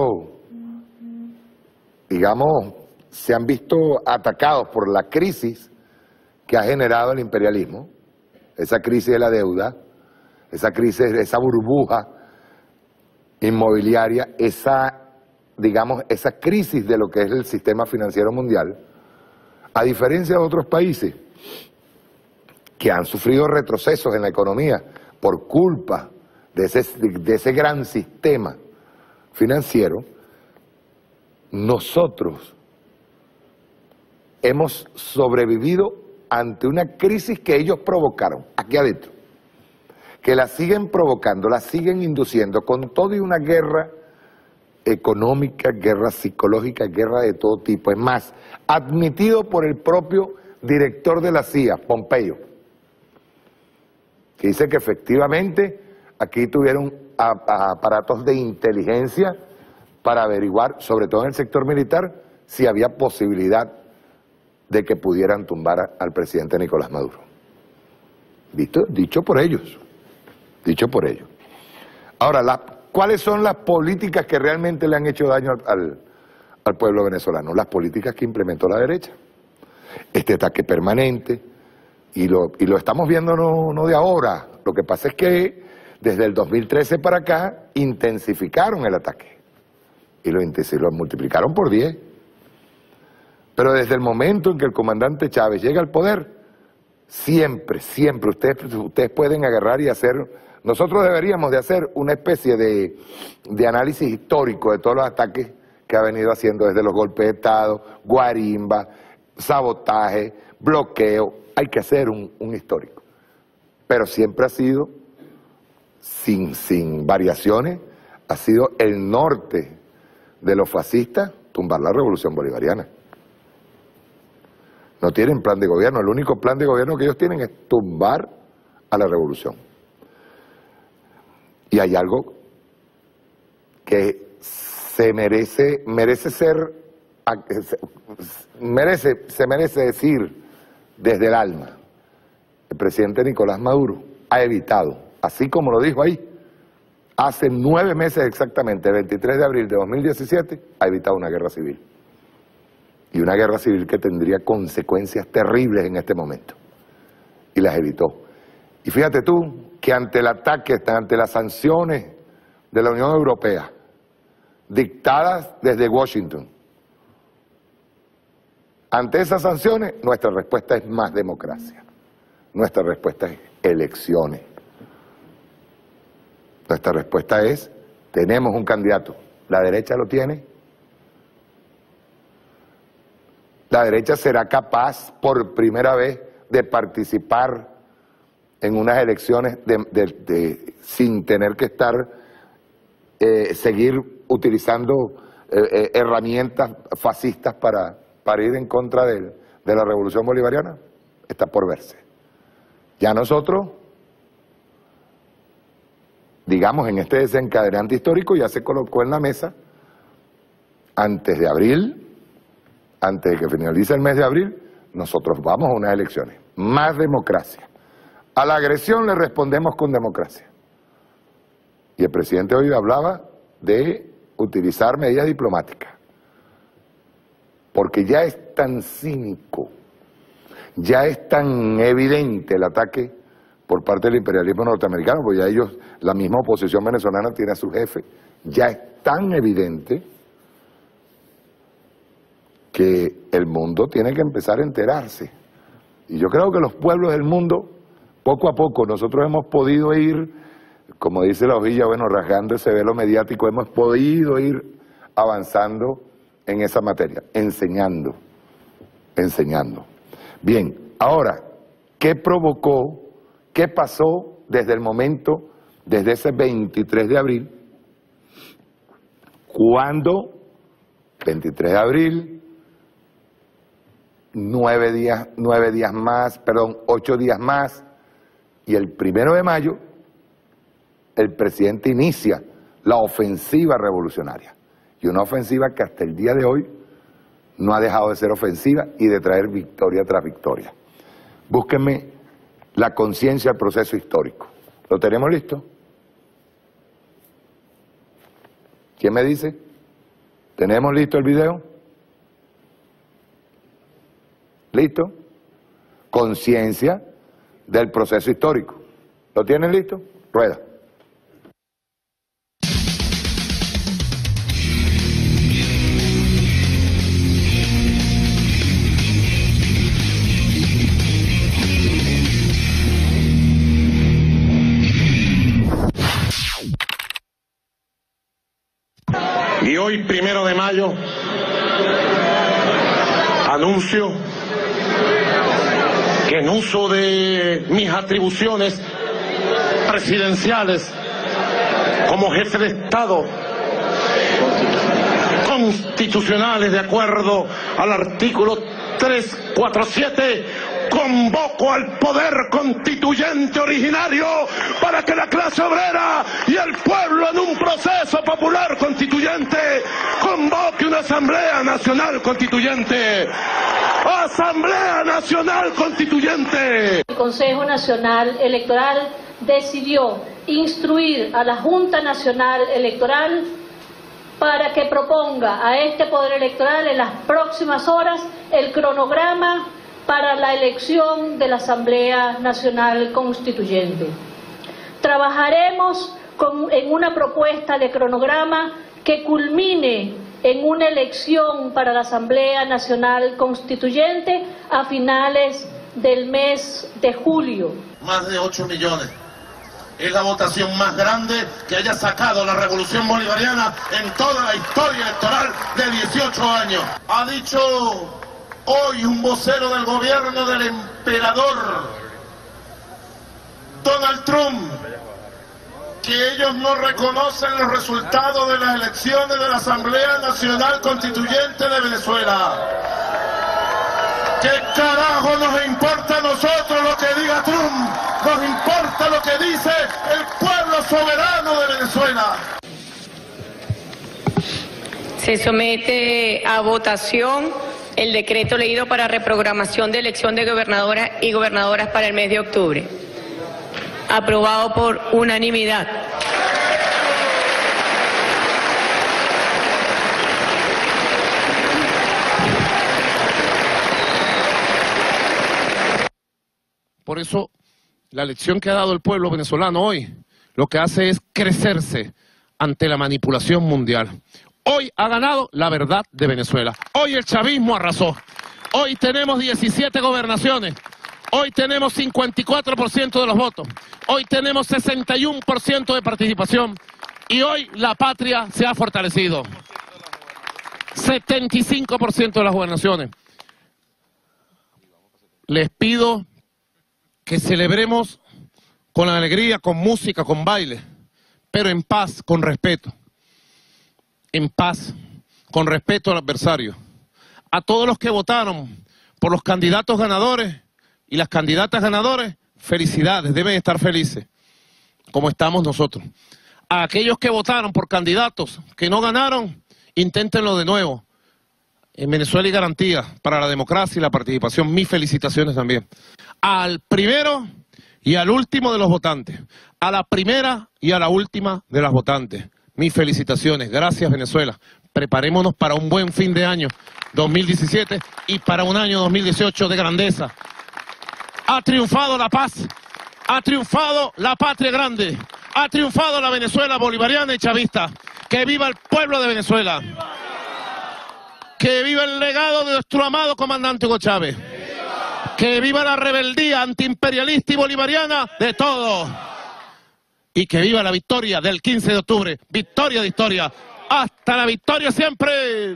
digamos, se han visto atacados por la crisis que ha generado el imperialismo, esa crisis de la deuda, esa crisis, esa burbuja inmobiliaria, esa crisis de lo que es el sistema financiero mundial, a diferencia de otros países que han sufrido retrocesos en la economía por culpa de ese gran sistema financiero, nosotros hemos sobrevivido ante una crisis que ellos provocaron aquí adentro, que la siguen provocando, la siguen induciendo con todo y una guerra económica, guerra psicológica, guerra de todo tipo. Es más, admitido por el propio director de la CIA, Pompeo, que dice que efectivamente aquí tuvieron aparatos de inteligencia para averiguar, sobre todo en el sector militar, si había posibilidad de que pudieran tumbar al presidente Nicolás Maduro. Dicho por ellos. Dicho por ellos. Ahora, ¿cuáles son las políticas que realmente le han hecho daño al pueblo venezolano? Las políticas que implementó la derecha. Este ataque permanente, y lo estamos viendo no de ahora. Lo que pasa es que desde el 2013 para acá intensificaron el ataque y lo multiplicaron por 10. Pero desde el momento en que el comandante Chávez llega al poder, siempre, ustedes pueden agarrar y hacer, nosotros deberíamos de hacer una especie de análisis histórico de todos los ataques que ha venido haciendo, desde los golpes de Estado, guarimba, sabotaje, bloqueo. Hay que hacer un histórico. Pero siempre ha sido, sin variaciones, ha sido el norte de los fascistas tumbar la revolución bolivariana. No tienen plan de gobierno, el único plan de gobierno que ellos tienen es tumbar a la revolución. Y hay algo que se merece decir desde el alma. El presidente Nicolás Maduro ha evitado, así como lo dijo ahí, hace 9 meses exactamente, el 23 de abril de 2017, ha evitado una guerra civil. Y una guerra civil que tendría consecuencias terribles en este momento. Y las evitó. Y fíjate tú que ante el ataque, ante las sanciones de la Unión Europea, dictadas desde Washington, ante esas sanciones, nuestra respuesta es más democracia. Nuestra respuesta es elecciones. Nuestra respuesta es, tenemos un candidato. ¿La derecha lo tiene? La derecha será capaz por primera vez de participar en unas elecciones sin tener que estar seguir utilizando herramientas fascistas para ir en contra de la revolución bolivariana? Está por verse. Ya nosotros, digamos, en este desencadenante histórico ya se colocó en la mesa antes de abril, antes de que finalice el mes de abril, nosotros vamos a unas elecciones. Más democracia. A la agresión le respondemos con democracia. Y el presidente hoy hablaba de utilizar medidas diplomáticas. Porque ya es tan cínico, ya es tan evidente el ataque por parte del imperialismo norteamericano, porque ya ellos, la misma oposición venezolana tiene a su jefe, ya es tan evidente que el mundo tiene que empezar a enterarse. Y yo creo que los pueblos del mundo, poco a poco, nosotros hemos podido ir, como dice la hojilla, bueno, rasgando ese velo mediático, hemos podido ir avanzando en esa materia, enseñando. Bien, ahora, ¿qué provocó, qué pasó desde el momento, desde ese 23 de abril, cuando, 23 de abril, 8 días más, y el 1 de mayo, el presidente inicia la ofensiva revolucionaria. Y una ofensiva que hasta el día de hoy no ha dejado de ser ofensiva y de traer victoria tras victoria. Búsquenme la conciencia del proceso histórico. ¿Lo tenemos listo? ¿Quién me dice? ¿Tenemos listo el video? ¿Listo? Conciencia del proceso histórico. ¿Lo tienen listo? Rueda. Y hoy, 1 de mayo, anuncio que en uso de mis atribuciones presidenciales como jefe de Estado, constitucionales de acuerdo al artículo 347, convoco al poder constituyente originario para que la clase obrera y el pueblo en un proceso popular constituyente convoque una Asamblea Nacional Constituyente. ¡Asamblea Nacional Constituyente! El Consejo Nacional Electoral decidió instruir a la Junta Nacional Electoral para que proponga a este Poder Electoral en las próximas horas el cronograma para la elección de la Asamblea Nacional Constituyente. Trabajaremos en una propuesta de cronograma que culmine en una elección para la Asamblea Nacional Constituyente a finales del mes de julio. Más de 8 millones. Es la votación más grande que haya sacado la Revolución Bolivariana en toda la historia electoral de 18 años. Ha dicho hoy un vocero del gobierno del emperador Donald Trump que ellos no reconocen los resultados de las elecciones de la Asamblea Nacional Constituyente de Venezuela. ¿Qué carajo nos importa a nosotros lo que diga Trump? Nos importa lo que dice el pueblo soberano de Venezuela. Se somete a votación el decreto leído para reprogramación de elección de gobernadoras y gobernadoras para el mes de octubre. Aprobado por unanimidad. Por eso, la lección que ha dado el pueblo venezolano hoy, lo que hace es crecerse ante la manipulación mundial. Hoy ha ganado la verdad de Venezuela. Hoy el chavismo arrasó. Hoy tenemos 17 gobernaciones. Hoy tenemos 54% de los votos. Hoy tenemos 61% de participación. Y hoy la patria se ha fortalecido. 75% de las gobernaciones. Les pido que celebremos con alegría, con música, con baile, pero en paz, con respeto. en paz, con respeto al adversario. A todos los que votaron por los candidatos ganadores y las candidatas ganadores, felicidades, deben estar felices, como estamos nosotros. A aquellos que votaron por candidatos que no ganaron, inténtenlo de nuevo. En Venezuela hay garantía para la democracia y la participación. Mis felicitaciones también. Al primero y al último de los votantes. A la primera y a la última de las votantes. Mis felicitaciones. Gracias, Venezuela. Preparémonos para un buen fin de año 2017 y para un año 2018 de grandeza. Ha triunfado la paz. Ha triunfado la patria grande. Ha triunfado la Venezuela bolivariana y chavista. ¡Que viva el pueblo de Venezuela! ¡Que viva el legado de nuestro amado comandante Hugo Chávez! ¡Que viva la rebeldía antiimperialista y bolivariana de todos! Y que viva la victoria del 15 de octubre. ¡Victoria de historia! ¡Hasta la victoria siempre!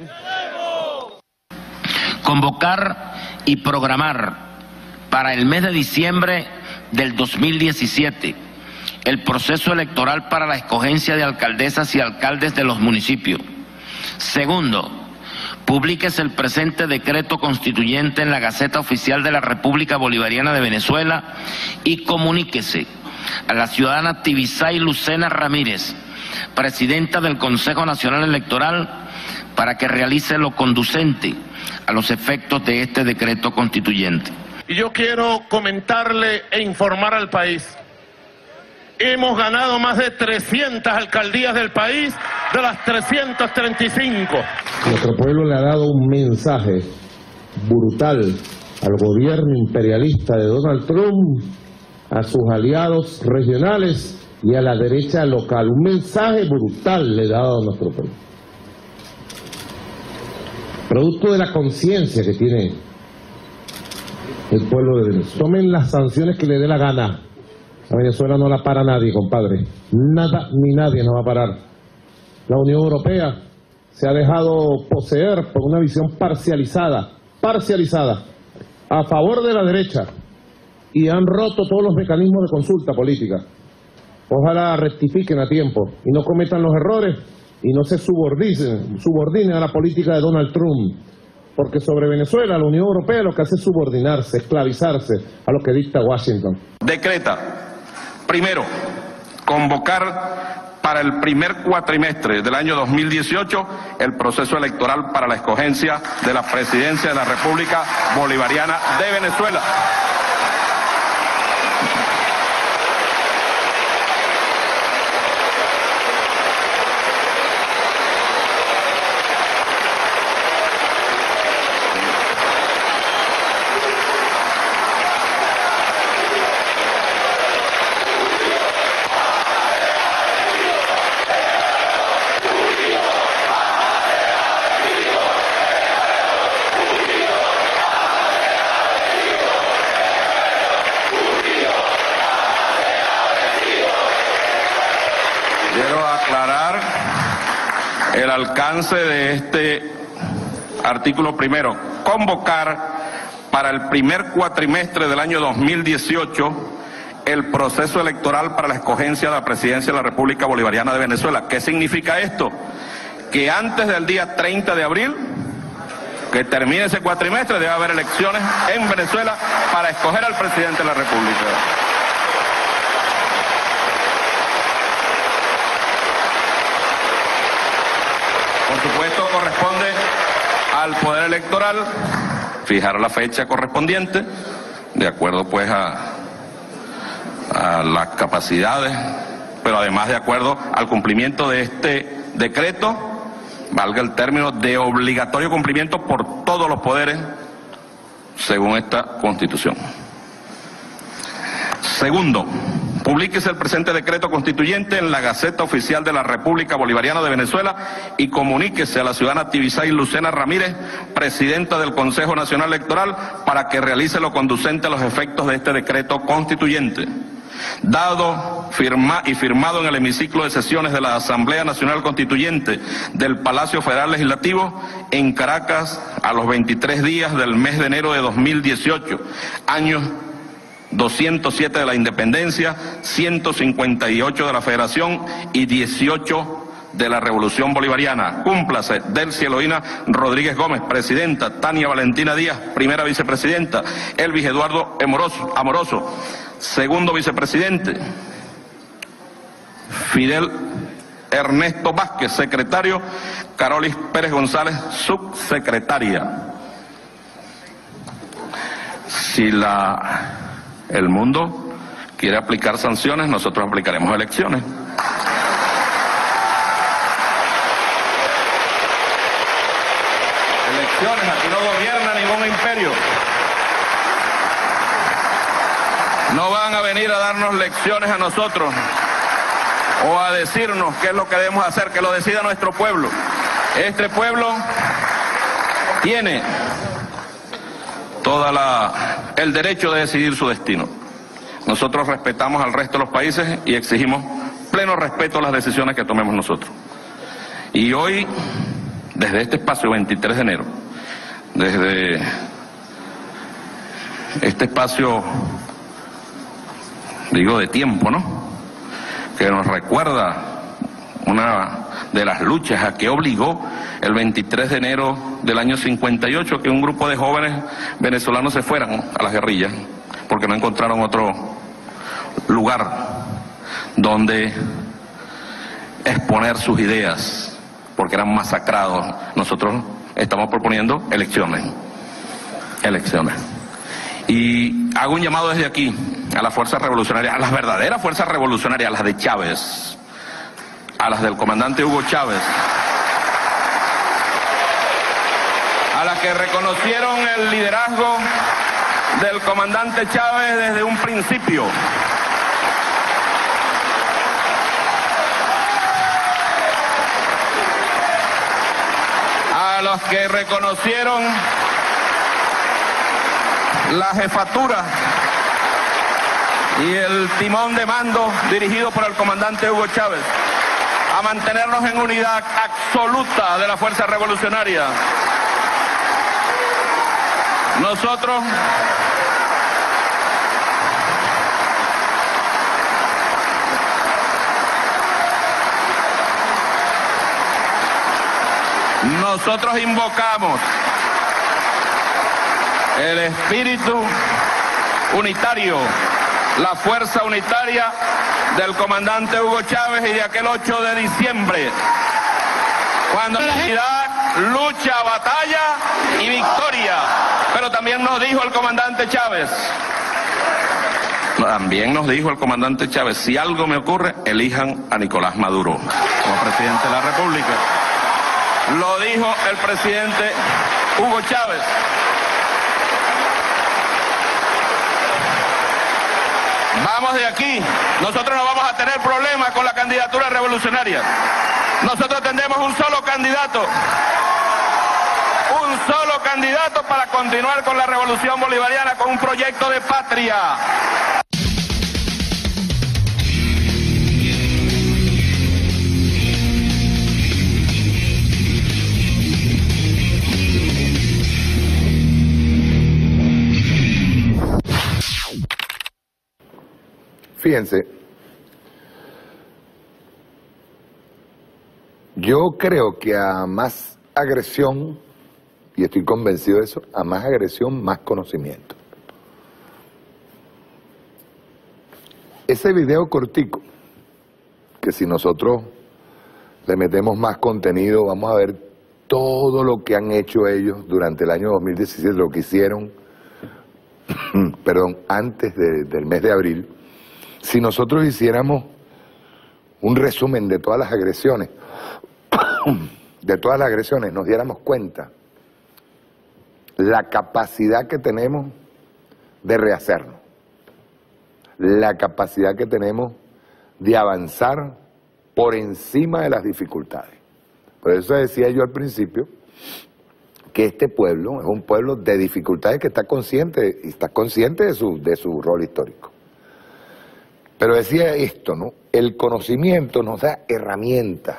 Convocar y programar para el mes de diciembre del 2017 el proceso electoral para la escogencia de alcaldesas y alcaldes de los municipios. Segundo, publíquese el presente decreto constituyente en la Gaceta Oficial de la República Bolivariana de Venezuela y comuníquese a la ciudadana Tibisay Lucena Ramírez, presidenta del Consejo Nacional Electoral, para que realice lo conducente a los efectos de este decreto constituyente. Y yo quiero comentarle e informar al país. Hemos ganado más de 300 alcaldías del país, de las 335. Nuestro pueblo le ha dado un mensaje brutal al gobierno imperialista de Donald Trump, a sus aliados regionales y a la derecha local. Un mensaje brutal le ha dado a nuestro pueblo. Producto de la conciencia que tiene el pueblo de Venezuela. Tomen las sanciones que le dé la gana. A Venezuela no la para nadie, compadre. Nada ni nadie nos va a parar. La Unión Europea se ha dejado poseer por una visión parcializada, a favor de la derecha, y han roto todos los mecanismos de consulta política. Ojalá rectifiquen a tiempo y no cometan los errores y no se subordinen a la política de Donald Trump. Porque sobre Venezuela la Unión Europea lo que hace es subordinarse, esclavizarse a lo que dicta Washington. Decreta, primero, convocar para el primer cuatrimestre del año 2018 el proceso electoral para la escogencia de la presidencia de la República Bolivariana de Venezuela. El alcance de este artículo primero, convocar para el primer cuatrimestre del año 2018 el proceso electoral para la escogencia de la presidencia de la República Bolivariana de Venezuela. ¿Qué significa esto? Que antes del día 30 de abril, que termine ese cuatrimestre, debe haber elecciones en Venezuela para escoger al presidente de la República. Por supuesto, corresponde al Poder Electoral fijar la fecha correspondiente, de acuerdo pues a las capacidades, pero además de acuerdo al cumplimiento de este decreto, valga el término, de obligatorio cumplimiento por todos los poderes, según esta Constitución. Segundo, publíquese el presente decreto constituyente en la Gaceta Oficial de la República Bolivariana de Venezuela y comuníquese a la ciudadana Tibisay Lucena Ramírez, presidenta del Consejo Nacional Electoral, para que realice lo conducente a los efectos de este decreto constituyente. Dado y firmado en el hemiciclo de sesiones de la Asamblea Nacional Constituyente del Palacio Federal Legislativo en Caracas a los 23 días del mes de enero de 2018, años 207 de la Independencia, 158 de la Federación y 18 de la Revolución Bolivariana. Cúmplase Delcy Eloína Rodríguez Gómez, presidenta. Tania Valentina Díaz, primera vicepresidenta. Elvis Eduardo Amoroso, segundo vicepresidente. Fidel Ernesto Vázquez, secretario. Carolis Pérez González, subsecretaria. Si el mundo quiere aplicar sanciones, nosotros aplicaremos elecciones. Elecciones, aquí no gobierna ningún imperio. No van a venir a darnos lecciones a nosotros o a decirnos qué es lo que debemos hacer, que lo decida nuestro pueblo. Este pueblo tiene el derecho de decidir su destino. Nosotros respetamos al resto de los países y exigimos pleno respeto a las decisiones que tomemos nosotros. Y hoy, desde este espacio 23 de enero, desde este espacio, digo, de tiempo, ¿no?, que nos recuerda una de las luchas a que obligó el 23 de enero del año 58 que un grupo de jóvenes venezolanos se fueran a las guerrillas porque no encontraron otro lugar donde exponer sus ideas, porque eran masacrados. Nosotros estamos proponiendo elecciones. Y hago un llamado desde aquí a las fuerzas revolucionarias, a las verdaderas fuerzas revolucionarias, a las de Chávez, a las del comandante Hugo Chávez, a las que reconocieron el liderazgo del comandante Chávez desde un principio. A los que reconocieron la jefatura y el timón de mando dirigido por el comandante Hugo Chávez, a mantenernos en unidad absoluta de la fuerza revolucionaria. Nosotros invocamos el espíritu unitario, la fuerza unitaria del comandante Hugo Chávez y de aquel 8 de diciembre, cuando la unidad, lucha, batalla y victoria. Pero también nos dijo el comandante Chávez, si algo me ocurre, elijan a Nicolás Maduro como presidente de la República. Lo dijo el presidente Hugo Chávez. Vamos de aquí. Nosotros no vamos a tener problemas con la candidatura revolucionaria. Nosotros tendremos un solo candidato para continuar con la revolución bolivariana, con un proyecto de patria. Fíjense, yo creo que a más agresión, y estoy convencido de eso, a más agresión, más conocimiento. Ese video cortico, que si nosotros le metemos más contenido, vamos a ver todo lo que han hecho ellos durante el año 2017, lo que hicieron, perdón, antes del mes de abril. Si nosotros hiciéramos un resumen de todas las agresiones, nos diéramos cuenta la capacidad que tenemos de rehacernos, la capacidad que tenemos de avanzar por encima de las dificultades. Por eso decía yo al principio que este pueblo es un pueblo de dificultades que está consciente de su rol histórico. Pero decía esto, ¿no? El conocimiento nos da herramientas.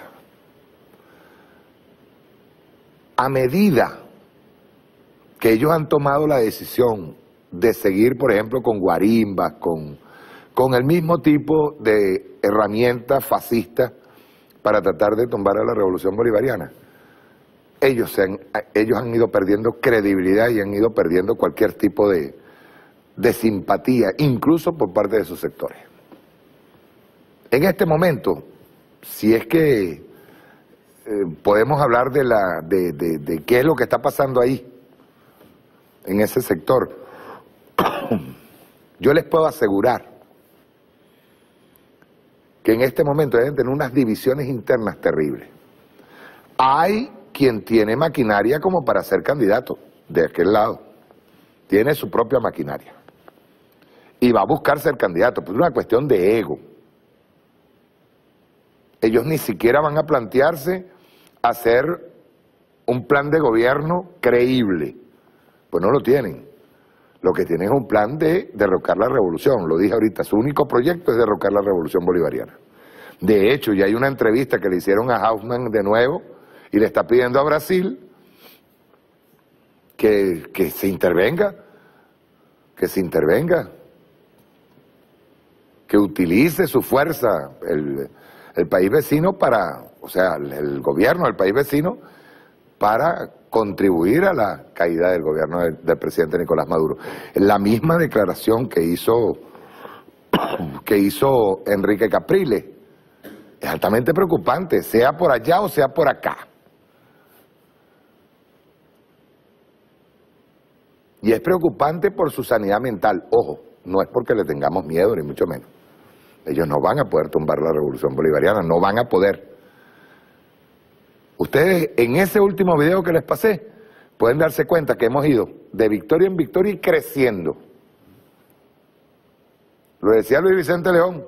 A medida que ellos han tomado la decisión de seguir, por ejemplo, con guarimbas, con el mismo tipo de herramientas fascistas para tratar de tumbar a la revolución bolivariana. Ellos han ido perdiendo credibilidad y han ido perdiendo cualquier tipo de simpatía, incluso por parte de sus sectores. En este momento, si es que podemos hablar de qué es lo que está pasando ahí, en ese sector, yo les puedo asegurar que en este momento deben tener unas divisiones internas terribles. Hay quien tiene maquinaria como para ser candidato de aquel lado, tiene su propia maquinaria y va a buscar ser candidato, pues es una cuestión de ego. Ellos ni siquiera van a plantearse hacer un plan de gobierno creíble, pues no lo tienen. Lo que tienen es un plan de derrocar la revolución, lo dije ahorita, su único proyecto es derrocar la revolución bolivariana. De hecho, ya hay una entrevista que le hicieron a Hoffman de nuevo y le está pidiendo a Brasil que se intervenga, que utilice su fuerza el país vecino para, o sea, el gobierno del país vecino para contribuir a la caída del gobierno del presidente Nicolás Maduro. La misma declaración que hizo Enrique Capriles es altamente preocupante, sea por allá o sea por acá. Y es preocupante por su sanidad mental. Ojo, no es porque le tengamos miedo, ni mucho menos. Ellos no van a poder tumbar la revolución bolivariana, no van a poder. Ustedes en ese último video que les pasé pueden darse cuenta que hemos ido de victoria en victoria y creciendo. Lo decía Luis Vicente León.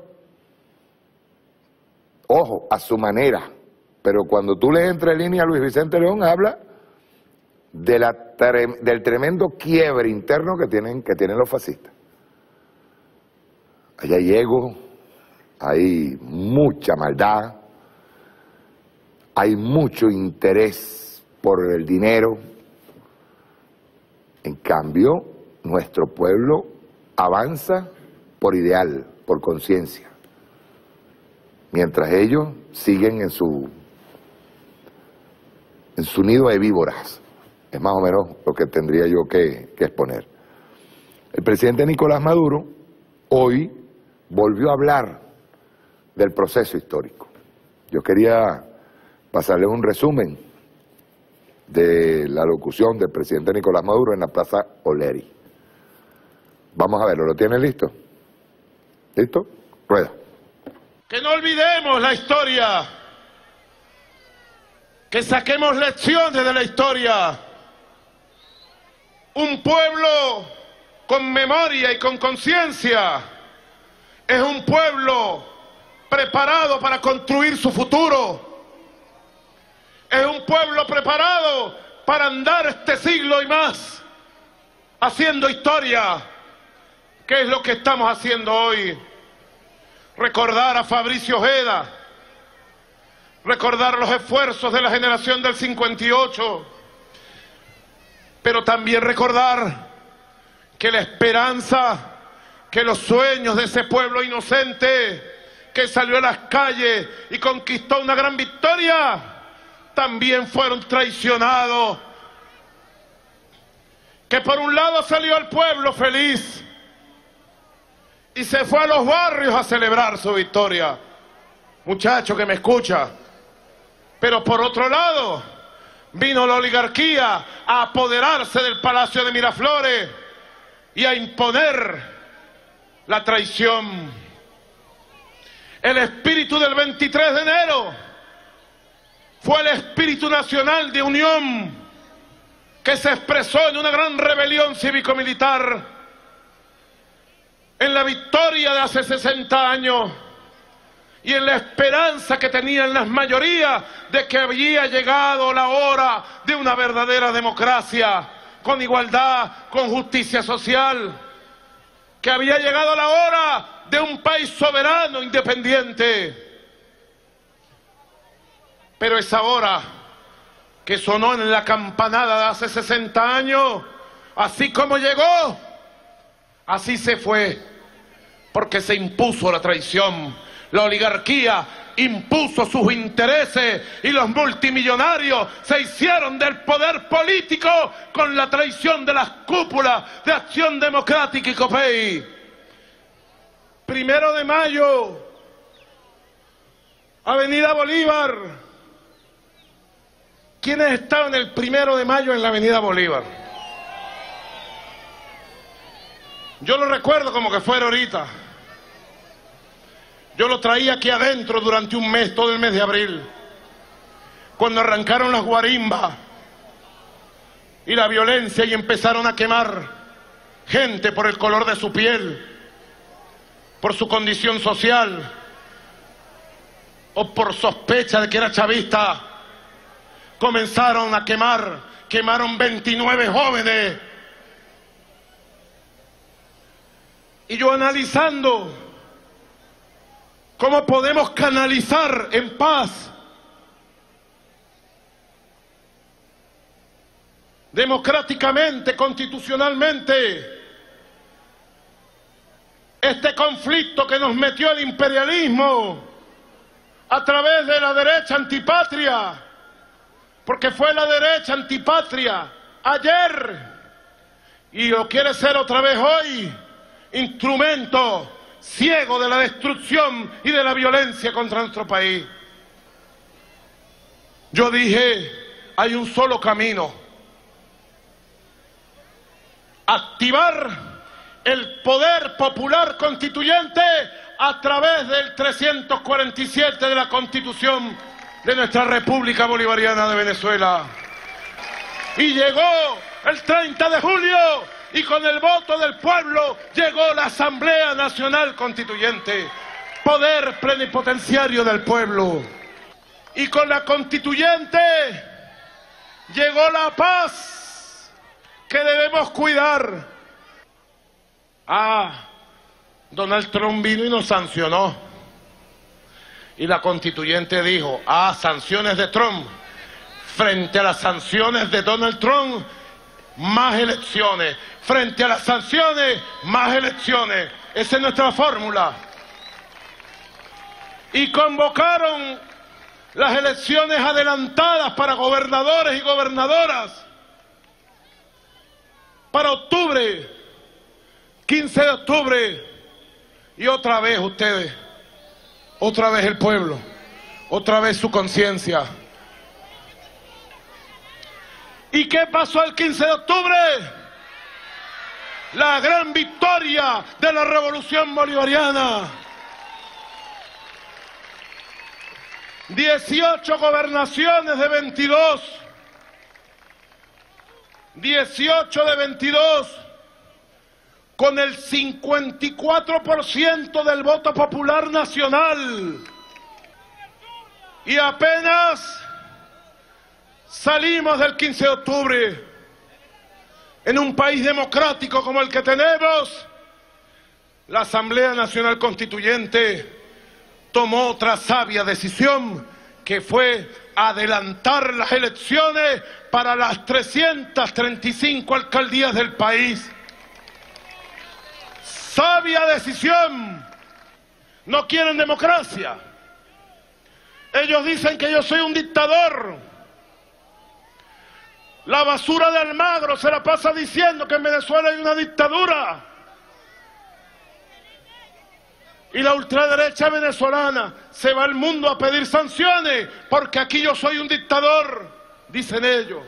Ojo, a su manera. Pero cuando tú lees entre líneas, Luis Vicente León habla de del tremendo quiebre interno que tienen los fascistas. Allá hay ego, hay mucha maldad, hay mucho interés por el dinero. En cambio, nuestro pueblo avanza por ideal, por conciencia, mientras ellos siguen en su nido de víboras. Es más o menos lo que tendría yo que exponer. El presidente Nicolás Maduro hoy volvió a hablar del proceso histórico. Yo quería pasarles un resumen de la locución del presidente Nicolás Maduro en la Plaza Oleri. Vamos a verlo, ¿lo tienen listo? ¿Listo? Rueda. Que no olvidemos la historia, que saquemos lecciones de la historia. Un pueblo con memoria y con conciencia es un pueblo preparado para construir su futuro. Es un pueblo preparado para andar este siglo y más haciendo historia, que es lo que estamos haciendo hoy. Recordar a Fabricio Ojeda, recordar los esfuerzos de la generación del 58, pero también recordar que la esperanza, que los sueños de ese pueblo inocente que salió a las calles y conquistó una gran victoria, también fueron traicionados. Que por un lado salió el pueblo feliz y se fue a los barrios a celebrar su victoria, muchacho que me escucha, pero por otro lado vino la oligarquía a apoderarse del Palacio de Miraflores y a imponer la traición. El espíritu del 23 de enero fue el espíritu nacional de unión que se expresó en una gran rebelión cívico-militar, en la victoria de hace 60 años y en la esperanza que tenían las mayorías de que había llegado la hora de una verdadera democracia, con igualdad, con justicia social, que había llegado la hora de un país soberano, independiente. Pero esa hora que sonó en la campanada de hace 60 años, así como llegó, así se fue, porque se impuso la traición, la oligarquía impuso sus intereses y los multimillonarios se hicieron del poder político con la traición de las cúpulas de Acción Democrática y COPEI. 1 de mayo, Avenida Bolívar. ¿Quiénes estaban el 1 de mayo en la Avenida Bolívar? Yo lo recuerdo como que fuera ahorita. Yo lo traía aquí adentro durante un mes, todo el mes de abril, cuando arrancaron las guarimbas y la violencia y empezaron a quemar gente por el color de su piel, por su condición social o por sospecha de que era chavista. Comenzaron a quemaron 29 jóvenes. Y yo analizando cómo podemos canalizar en paz, democráticamente, constitucionalmente, este conflicto que nos metió el imperialismo a través de la derecha antipatria, porque fue la derecha antipatria ayer y lo quiere ser otra vez hoy, instrumento ciego de la destrucción y de la violencia contra nuestro país. Yo dije, hay un solo camino: activar el poder popular constituyente a través del 347 de la Constitución de nuestra República Bolivariana de Venezuela. Y llegó el 30 de julio y con el voto del pueblo llegó la Asamblea Nacional Constituyente, poder plenipotenciario del pueblo. Y con la Constituyente llegó la paz que debemos cuidar. Donald Trump vino y nos sancionó. Y la Constituyente dijo, sanciones de Trump. Frente a las sanciones de Donald Trump, más elecciones. Frente a las sanciones, más elecciones. Esa es nuestra fórmula. Y convocaron las elecciones adelantadas para gobernadores y gobernadoras para octubre, 15 de octubre. Y otra vez ustedes, otra vez el pueblo, otra vez su conciencia. ¿Y qué pasó el 15 de octubre? La gran victoria de la revolución bolivariana. 18 gobernaciones de 22. 18 de 22. Con el 54% del voto popular nacional. Y apenas salimos del 15 de octubre, en un país democrático como el que tenemos, la Asamblea Nacional Constituyente tomó otra sabia decisión, que fue adelantar las elecciones para las 335 alcaldías del país. Sabia decisión. No quieren democracia. Ellos dicen que yo soy un dictador. La basura de Almagro se la pasa diciendo que en Venezuela hay una dictadura. Y la ultraderecha venezolana se va al mundo a pedir sanciones porque aquí yo soy un dictador, dicen ellos.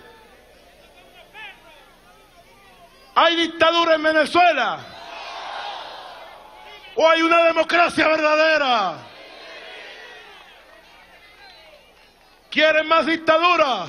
¿Hay dictadura en Venezuela? ¿O hay una democracia verdadera? ¿Quieren más dictadura?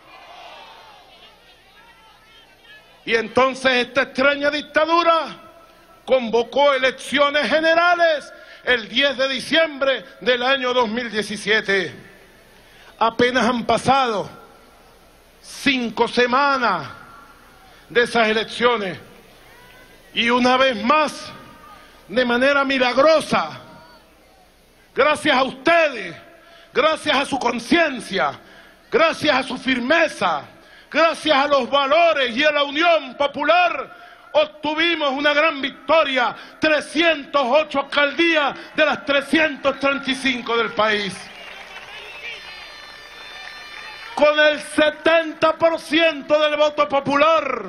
Y entonces esta extraña dictadura convocó elecciones generales el 10 de diciembre del año 2017. Apenas han pasado 5 semanas de esas elecciones. Y una vez más, de manera milagrosa, gracias a ustedes, gracias a su conciencia, gracias a su firmeza, gracias a los valores y a la unión popular, obtuvimos una gran victoria, 308 alcaldías de las 335 del país. con el 70% del voto popular.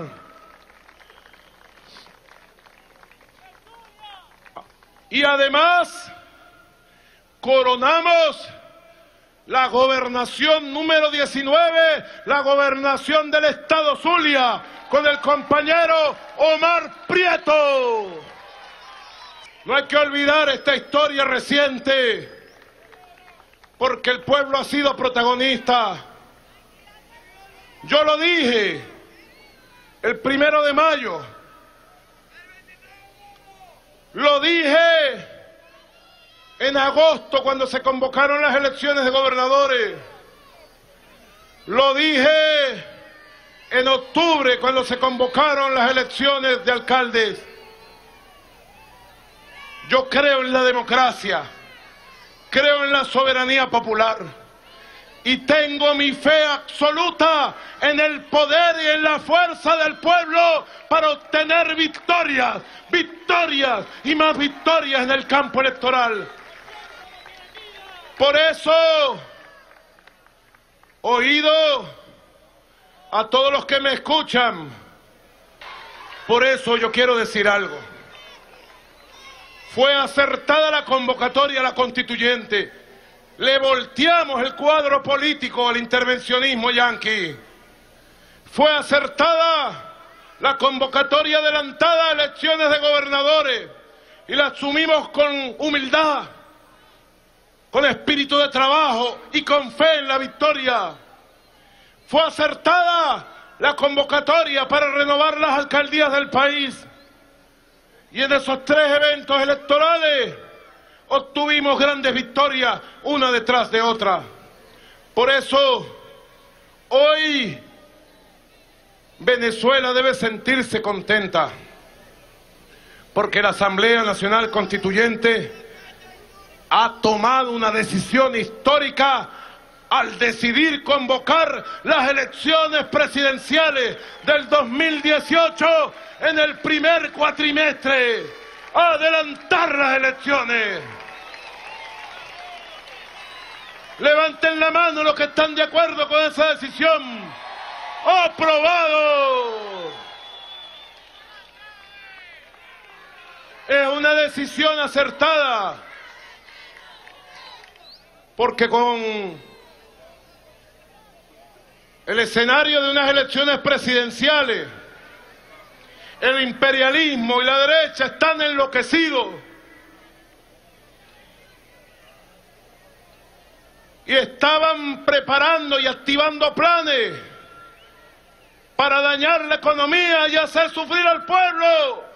Y además, coronamos la gobernación número 19, la gobernación del Estado Zulia, con el compañero Omar Prieto. No hay que olvidar esta historia reciente, porque el pueblo ha sido protagonista. Yo lo dije el 1 de mayo, lo dije en agosto cuando se convocaron las elecciones de gobernadores, lo dije en octubre cuando se convocaron las elecciones de alcaldes. Yo creo en la democracia, creo en la soberanía popular y tengo mi fe absoluta en el poder y en la fuerza del pueblo para obtener victorias, victorias y más victorias en el campo electoral. Por eso, oído a todos los que me escuchan, por eso yo quiero decir algo. Fue acertada la convocatoria a la constituyente. Le volteamos el cuadro político al intervencionismo yanqui. Fue acertada la convocatoria adelantada a elecciones de gobernadores y la asumimos con humildad, con espíritu de trabajo y con fe en la victoria. Fue acertada la convocatoria para renovar las alcaldías del país. Y en esos 3 eventos electorales obtuvimos grandes victorias, una detrás de otra. Por eso, hoy Venezuela debe sentirse contenta, porque la Asamblea Nacional Constituyente ha tomado una decisión histórica al decidir convocar las elecciones presidenciales del 2018 en el primer cuatrimestre, adelantar las elecciones. Levanten la mano los que están de acuerdo con esa decisión. ¡Aprobado! Es una decisión acertada, porque con el escenario de unas elecciones presidenciales, el imperialismo y la derecha están enloquecidos y estaban preparando y activando planes para dañar la economía y hacer sufrir al pueblo.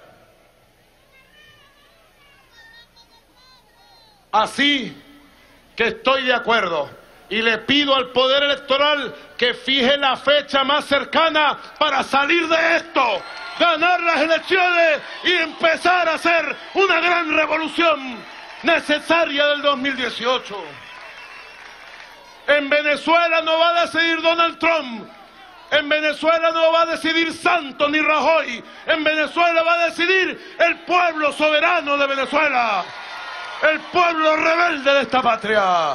Así que estoy de acuerdo y le pido al Poder Electoral que fije la fecha más cercana para salir de esto, ganar las elecciones y empezar a hacer una gran revolución necesaria del 2018. En Venezuela no va a decidir Donald Trump, en Venezuela no va a decidir Santos ni Rajoy, en Venezuela va a decidir el pueblo soberano de Venezuela, el pueblo rebelde de esta patria.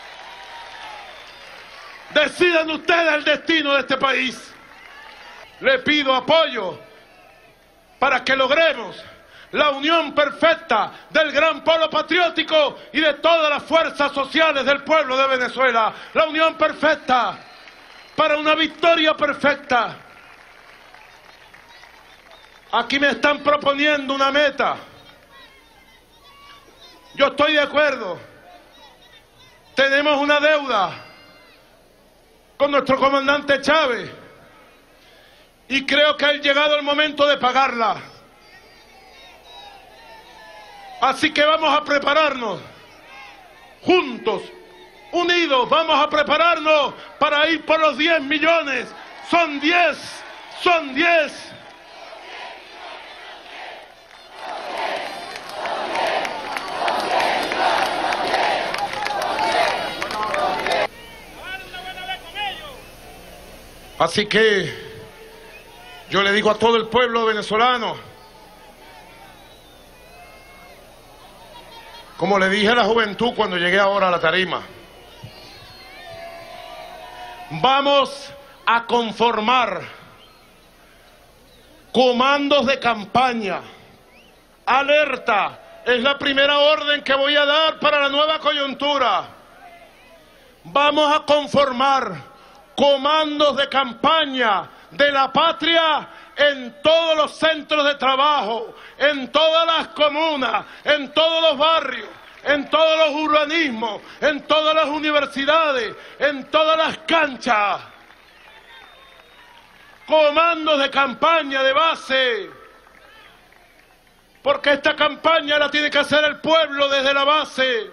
Decidan ustedes el destino de este país. Le pido apoyo para que logremos la unión perfecta del gran polo patriótico y de todas las fuerzas sociales del pueblo de Venezuela. La unión perfecta para una victoria perfecta. Aquí me están proponiendo una meta. Yo estoy de acuerdo. Tenemos una deuda con nuestro comandante Chávez y creo que ha llegado el momento de pagarla. Así que vamos a prepararnos juntos, unidos, vamos a prepararnos para ir por los 10 millones. Son 10, son 10. Así que yo le digo a todo el pueblo venezolano, como le dije a la juventud cuando llegué ahora a la tarima, Vamos a conformar comandos de campaña. Alerta, es la primera orden que voy a dar para la nueva coyuntura. Vamos a conformar comandos de campaña de la patria en todos los centros de trabajo, en todas las comunas, en todos los barrios, en todos los urbanismos, en todas las universidades, en todas las canchas. Comandos de campaña de base, porque esta campaña la tiene que hacer el pueblo desde la base,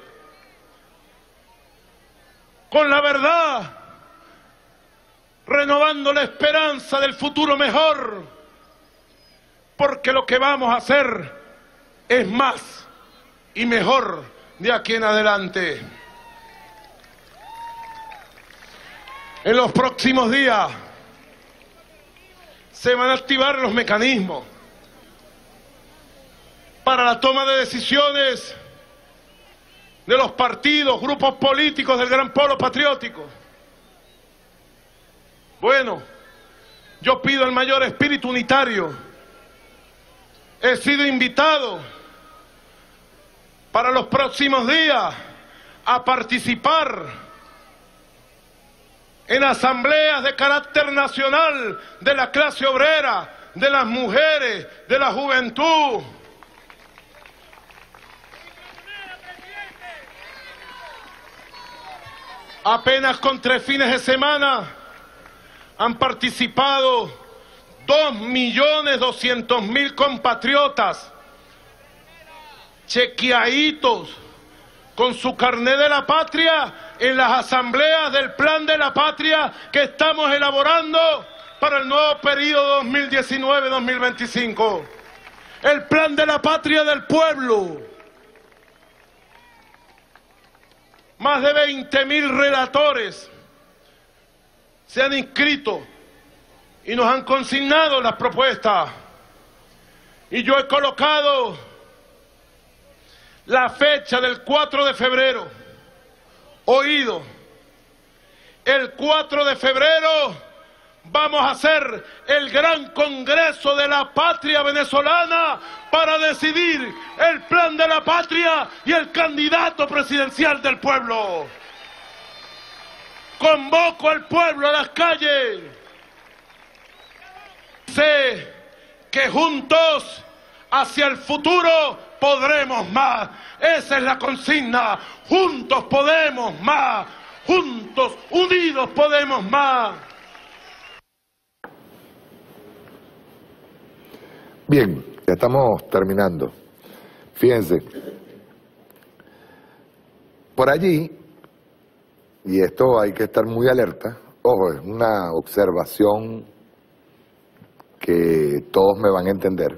con la verdad, renovando la esperanza del futuro mejor, porque lo que vamos a hacer es más y mejor de aquí en adelante. En los próximos días se van a activar los mecanismos para la toma de decisiones de los partidos, grupos políticos del gran polo patriótico. Bueno, yo pido el mayor espíritu unitario. He sido invitado para los próximos días a participar en asambleas de carácter nacional de la clase obrera, de las mujeres, de la juventud. Apenas con 3 fines de semana han participado 2.200.000 compatriotas chequeaditos con su carné de la patria en las asambleas del Plan de la Patria que estamos elaborando para el nuevo periodo 2019-2025. El Plan de la Patria del pueblo. Más de 20.000 relatores se han inscrito y nos han consignado las propuestas. Y yo he colocado la fecha del 4 de febrero. Oído, el 4 de febrero vamos a hacer el gran congreso de la patria venezolana para decidir el plan de la patria y el candidato presidencial del pueblo. Convoco al pueblo a las calles. Sé que juntos hacia el futuro podremos más. Esa es la consigna. Juntos podemos más. Juntos, unidos podemos más. Bien, ya estamos terminando. Fíjense, por allí, y esto hay que estar muy alerta, ojo, es una observación que todos me van a entender.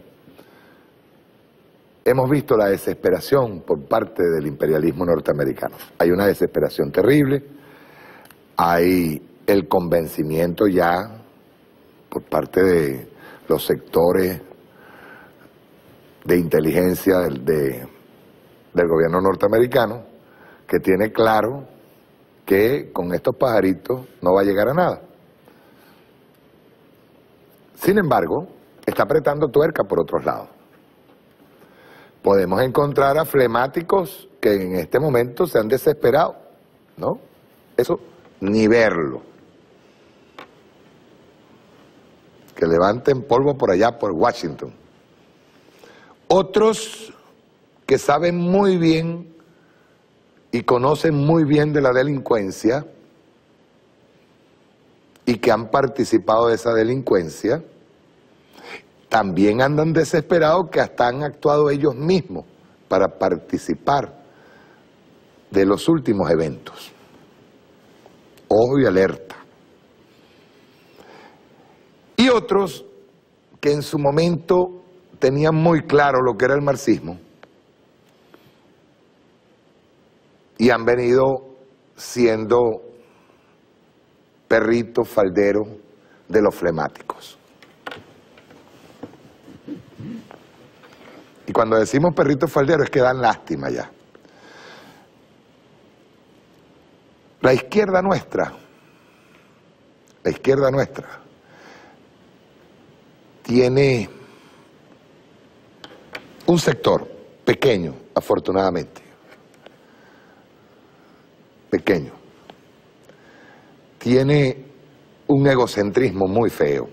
Hemos visto la desesperación por parte del imperialismo norteamericano. Hay una desesperación terrible, hay el convencimiento ya por parte de los sectores de inteligencia del gobierno norteamericano, que tiene claro que con estos pajaritos no va a llegar a nada. Sin embargo, está apretando tuerca por otros lados. Podemos encontrar a flemáticos que en este momento se han desesperado, ¿no? Eso, ni verlo. Que levanten polvo por allá, por Washington. Otros que saben muy bien y conocen muy bien de la delincuencia y que han participado de esa delincuencia, también andan desesperados, que hasta han actuado ellos mismos para participar de los últimos eventos. Ojo y alerta. Y otros que en su momento tenían muy claro lo que era el marxismo y han venido siendo perritos falderos de los flemáticos. Y cuando decimos perritos falderos es que dan lástima ya. La izquierda nuestra la izquierda nuestra, tiene un sector pequeño, afortunadamente, pequeño, tiene un egocentrismo muy feo.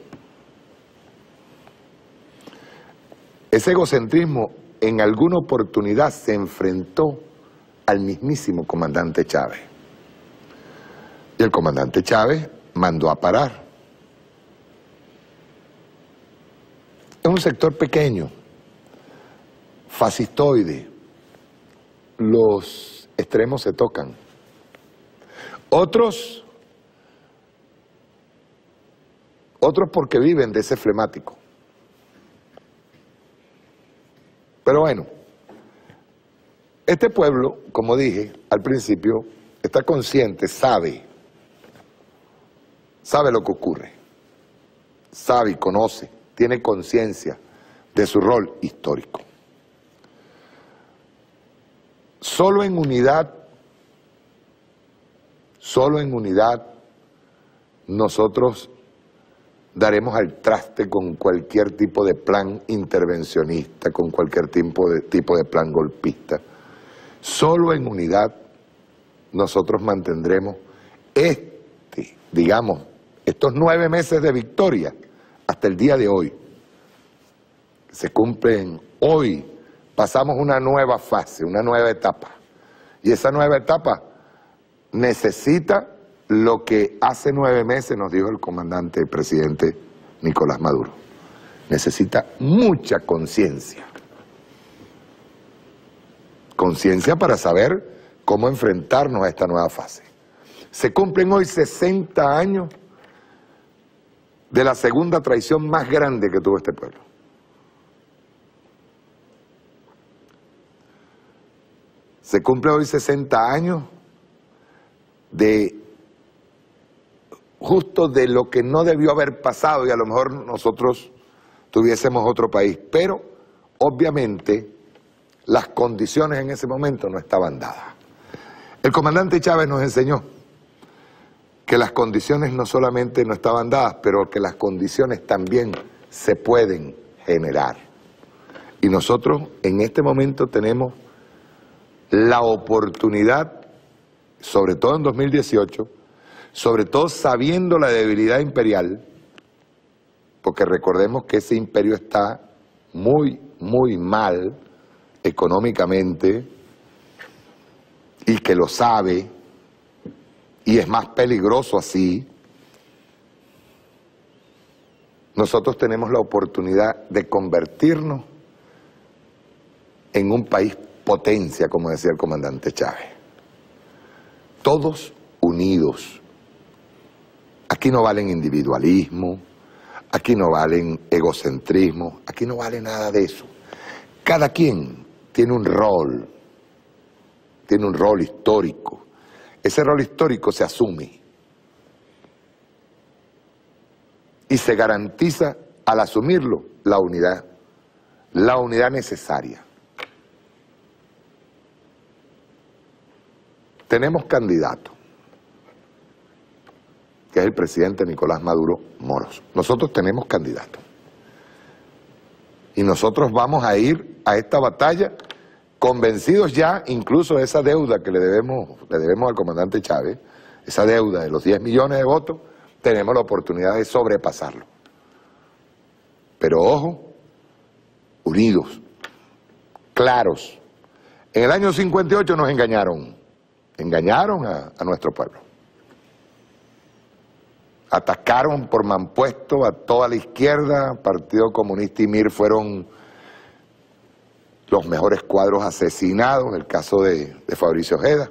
Ese egocentrismo en alguna oportunidad se enfrentó al mismísimo comandante Chávez. Y el comandante Chávez mandó a parar. Es un sector pequeño, fascistoide. Los extremos se tocan. Otros porque viven de ese flemático. Pero bueno, este pueblo, como dije al principio, está consciente, sabe lo que ocurre, sabe y conoce, tiene conciencia de su rol histórico. Solo en unidad, nosotros daremos al traste con cualquier tipo de plan intervencionista, con cualquier tipo de plan golpista. Solo en unidad nosotros mantendremos estos 9 meses de victoria hasta el día de hoy. Se cumplen hoy, pasamos una nueva fase, una nueva etapa. Y esa nueva etapa necesita lo que hace 9 meses nos dijo el comandante, el presidente Nicolás Maduro. Necesita mucha conciencia. Conciencia para saber cómo enfrentarnos a esta nueva fase. Se cumplen hoy 60 años de la segunda traición más grande que tuvo este pueblo. Se cumple hoy 60 años justo de lo que no debió haber pasado y a lo mejor nosotros tuviésemos otro país, pero obviamente las condiciones en ese momento no estaban dadas. El comandante Chávez nos enseñó que las condiciones no solamente no estaban dadas, pero que las condiciones también se pueden generar. Y nosotros en este momento tenemos la oportunidad, sobre todo en 2018, sobre todo sabiendo la debilidad imperial, porque recordemos que ese imperio está muy, muy mal económicamente y que lo sabe y es más peligroso así. Nosotros tenemos la oportunidad de convertirnos en un país potencia, como decía el comandante Chávez. Todos unidos. Aquí no valen individualismo, aquí no valen egocentrismo, aquí no vale nada de eso. Cada quien tiene un rol histórico. Ese rol histórico se asume y se garantiza al asumirlo la unidad necesaria. Tenemos candidato, que es el presidente Nicolás Maduro Moros. Nosotros tenemos candidato. Y nosotros vamos a ir a esta batalla convencidos ya incluso de esa deuda que le debemos al comandante Chávez, esa deuda de los 10 millones de votos, tenemos la oportunidad de sobrepasarlo. Pero ojo, unidos, claros. En el año 58 nos engañaron a nuestro pueblo. Atacaron por mampuesto a toda la izquierda, Partido Comunista y MIR fueron los mejores cuadros asesinados, el caso de Fabricio Ojeda.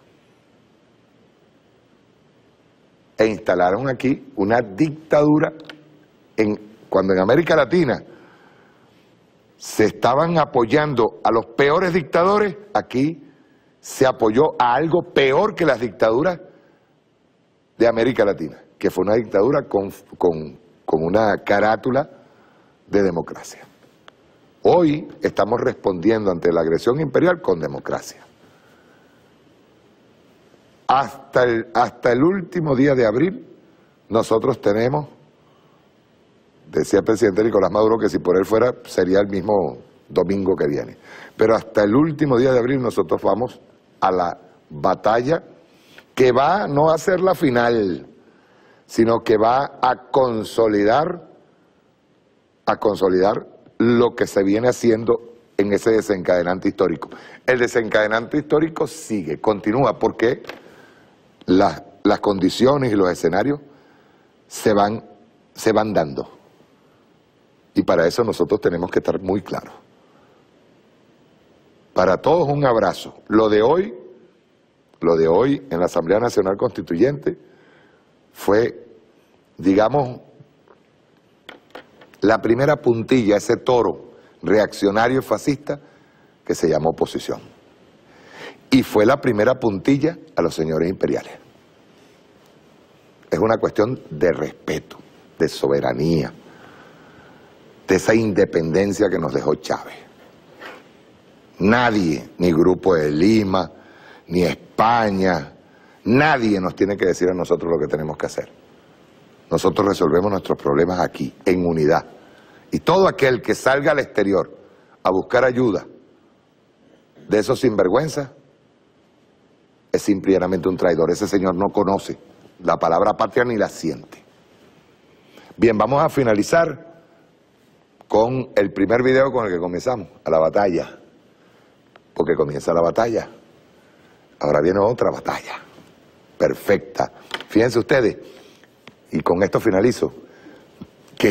E instalaron aquí una dictadura, cuando en América Latina se estaban apoyando a los peores dictadores, aquí se apoyó a algo peor que las dictaduras de América Latina, que fue una dictadura con una carátula de democracia. Hoy estamos respondiendo ante la agresión imperial con democracia. Hasta el último día de abril, nosotros tenemos, decía el presidente Nicolás Maduro que si por él fuera sería el mismo domingo que viene. Pero hasta el último día de abril nosotros vamos a la batalla que va no a ser la final, sino que va a consolidar lo que se viene haciendo en ese desencadenante histórico. El desencadenante histórico sigue, continúa, porque las condiciones y los escenarios se van dando. Y para eso nosotros tenemos que estar muy claros. Para todos un abrazo. Lo de hoy en la Asamblea Nacional Constituyente fue, digamos, la primera puntilla, ese toro reaccionario y fascista que se llamó oposición. Y fue la primera puntilla a los señores imperiales. Es una cuestión de respeto, de soberanía, de esa independencia que nos dejó Chávez. Nadie, ni Grupo de Lima, ni España, nadie nos tiene que decir a nosotros lo que tenemos que hacer. Nosotros resolvemos nuestros problemas aquí, en unidad. Y todo aquel que salga al exterior a buscar ayuda de esos sinvergüenzas es simplemente un traidor. Ese señor no conoce la palabra patria ni la siente. Bien, vamos a finalizar con el primer video con el que comenzamos, a la batalla. Porque comienza la batalla. Ahora viene otra batalla. Perfecta. Fíjense ustedes, y con esto finalizo, que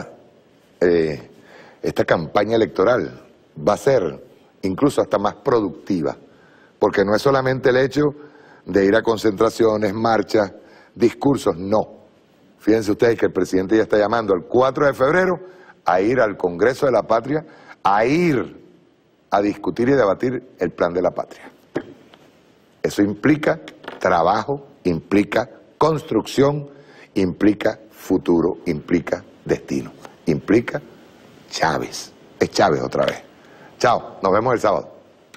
esta campaña electoral va a ser incluso hasta más productiva, porque no es solamente el hecho de ir a concentraciones, marchas, discursos, no. Fíjense ustedes que el presidente ya está llamando el 4 de febrero a ir al Congreso de la Patria, a ir a discutir y debatir el plan de la patria. Eso implica trabajo, implica construcción, implica futuro, implica destino, implica Chávez. Es Chávez otra vez. Chao, nos vemos el sábado.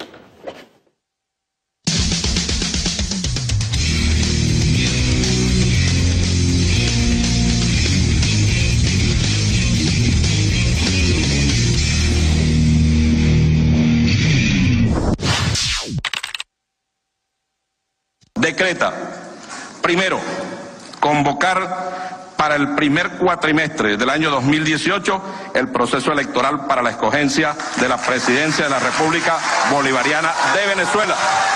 Decreta, primero, convocar para el primer cuatrimestre del año 2018 el proceso electoral para la escogencia de la presidencia de la República Bolivariana de Venezuela.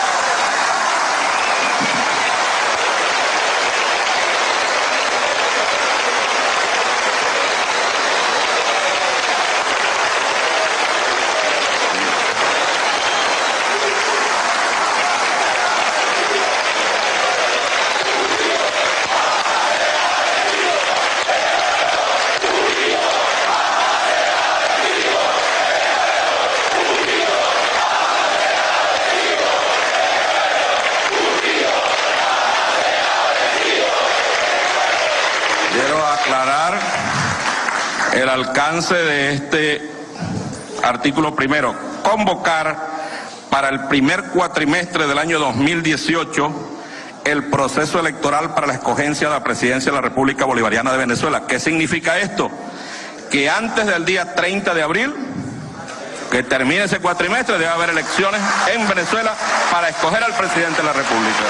El alcance de este artículo primero, convocar para el primer cuatrimestre del año 2018 el proceso electoral para la escogencia de la presidencia de la República Bolivariana de Venezuela. ¿Qué significa esto? Que antes del día 30 de abril, que termine ese cuatrimestre, debe haber elecciones en Venezuela para escoger al presidente de la República.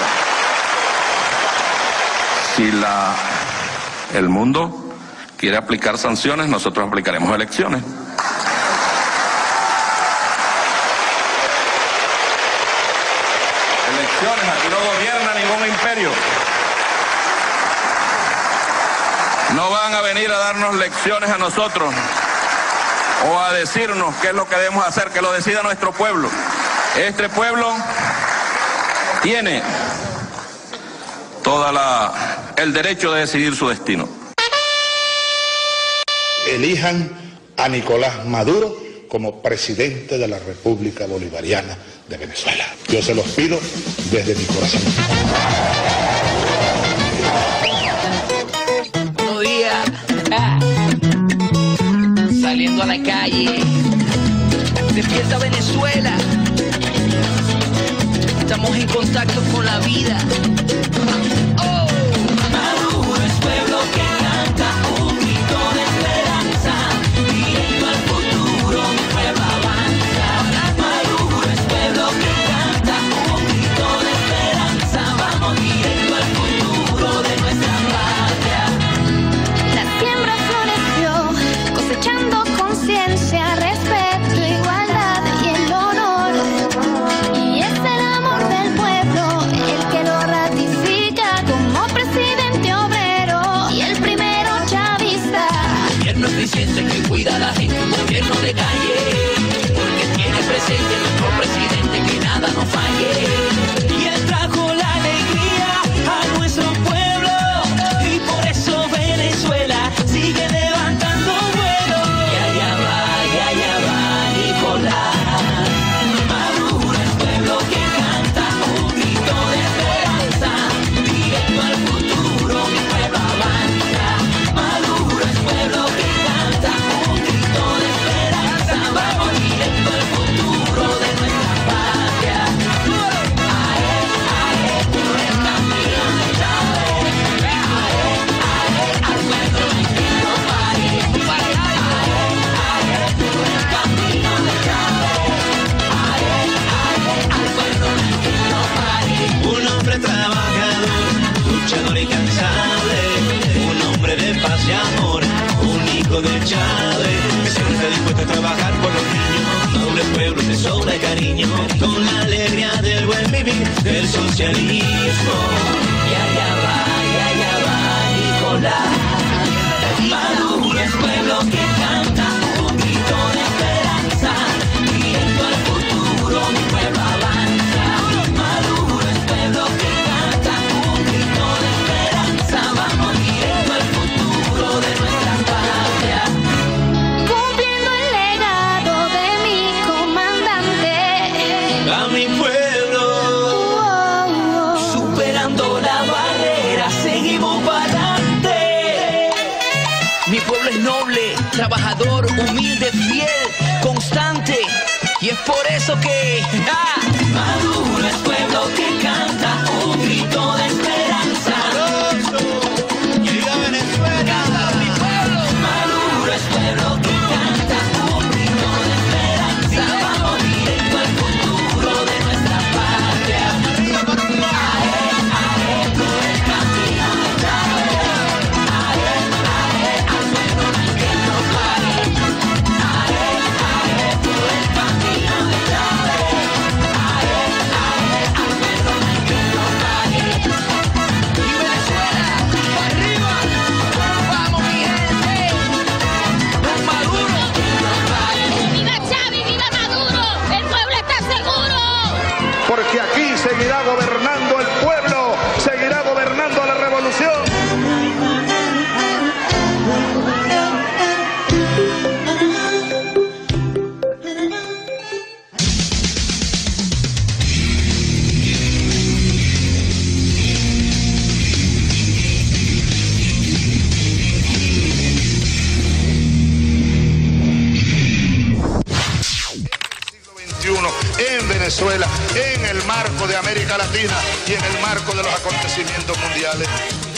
Si el mundo quiere aplicar sanciones, nosotros aplicaremos elecciones. Elecciones, aquí no gobierna ningún imperio. No van a venir a darnos lecciones a nosotros o a decirnos qué es lo que debemos hacer, que lo decida nuestro pueblo. Este pueblo tiene todo el derecho de decidir su destino. Elijan a Nicolás Maduro como presidente de la República Bolivariana de Venezuela. Yo se los pido desde mi corazón. Buenos días. Saliendo a la calle. Despierta Venezuela. Estamos en contacto con la vida. Oh. Maduro es pueblo que cuida a la gente, un gobierno de calle, porque tiene presente nuestro presidente que nada nos falle. Y él trajo la alegría a nuestro pueblo, y por eso Venezuela sigue levantando vuelo. Y allá va Nicolás. Maduro es pueblo que canta un grito de esperanza, directo al futuro mi pueblo avanza. Maduro es pueblo que canta un grito de esperanza, vamos directo al futuro de nuestra patria. Un hombre trabajador, luchador y cansable, un hombre de paz y amor, un hijo de Chávez, que siempre está dispuesto a trabajar por los niños. Maduro es pueblo de sobra y cariño, con la alegría del buen vivir, del socialismo. Y allá va Nicolás. Maduro es pueblo que canta un grito de esperanza, directo al futuro mi pueblo avanza. Maduro es pueblo que canta un grito de esperanza, vamos directo al futuro de nuestra patria. Cumpliendo el legado de mi comandante. A mi pueblo, Superando la barrera, seguimos para adelante. Mi pueblo es noble, trabajador, humilde, fiel, constante. Y es por eso que... Maduro es pueblo que canta un grito de esperanza. Llega Venezuela, mi pueblo. Maduro es pueblo que canta un grito de esperanza. Vamos directo al futuro de nuestra patria. Con el camino de Chávez. Al pueblo no hay que lo pare. Por el camino de Chávez. Al pueblo no hay que lo pare. Y Venezuela, para arriba. Vamos, mi gente. Con Maduro. ¡Viva Chávez, viva Maduro! ¡El pueblo está seguro! Porque aquí seguirá gobernando el pueblo, seguirá gobernando la revolución. En Venezuela, en el marco de América Latina y en el marco de los acontecimientos mundiales.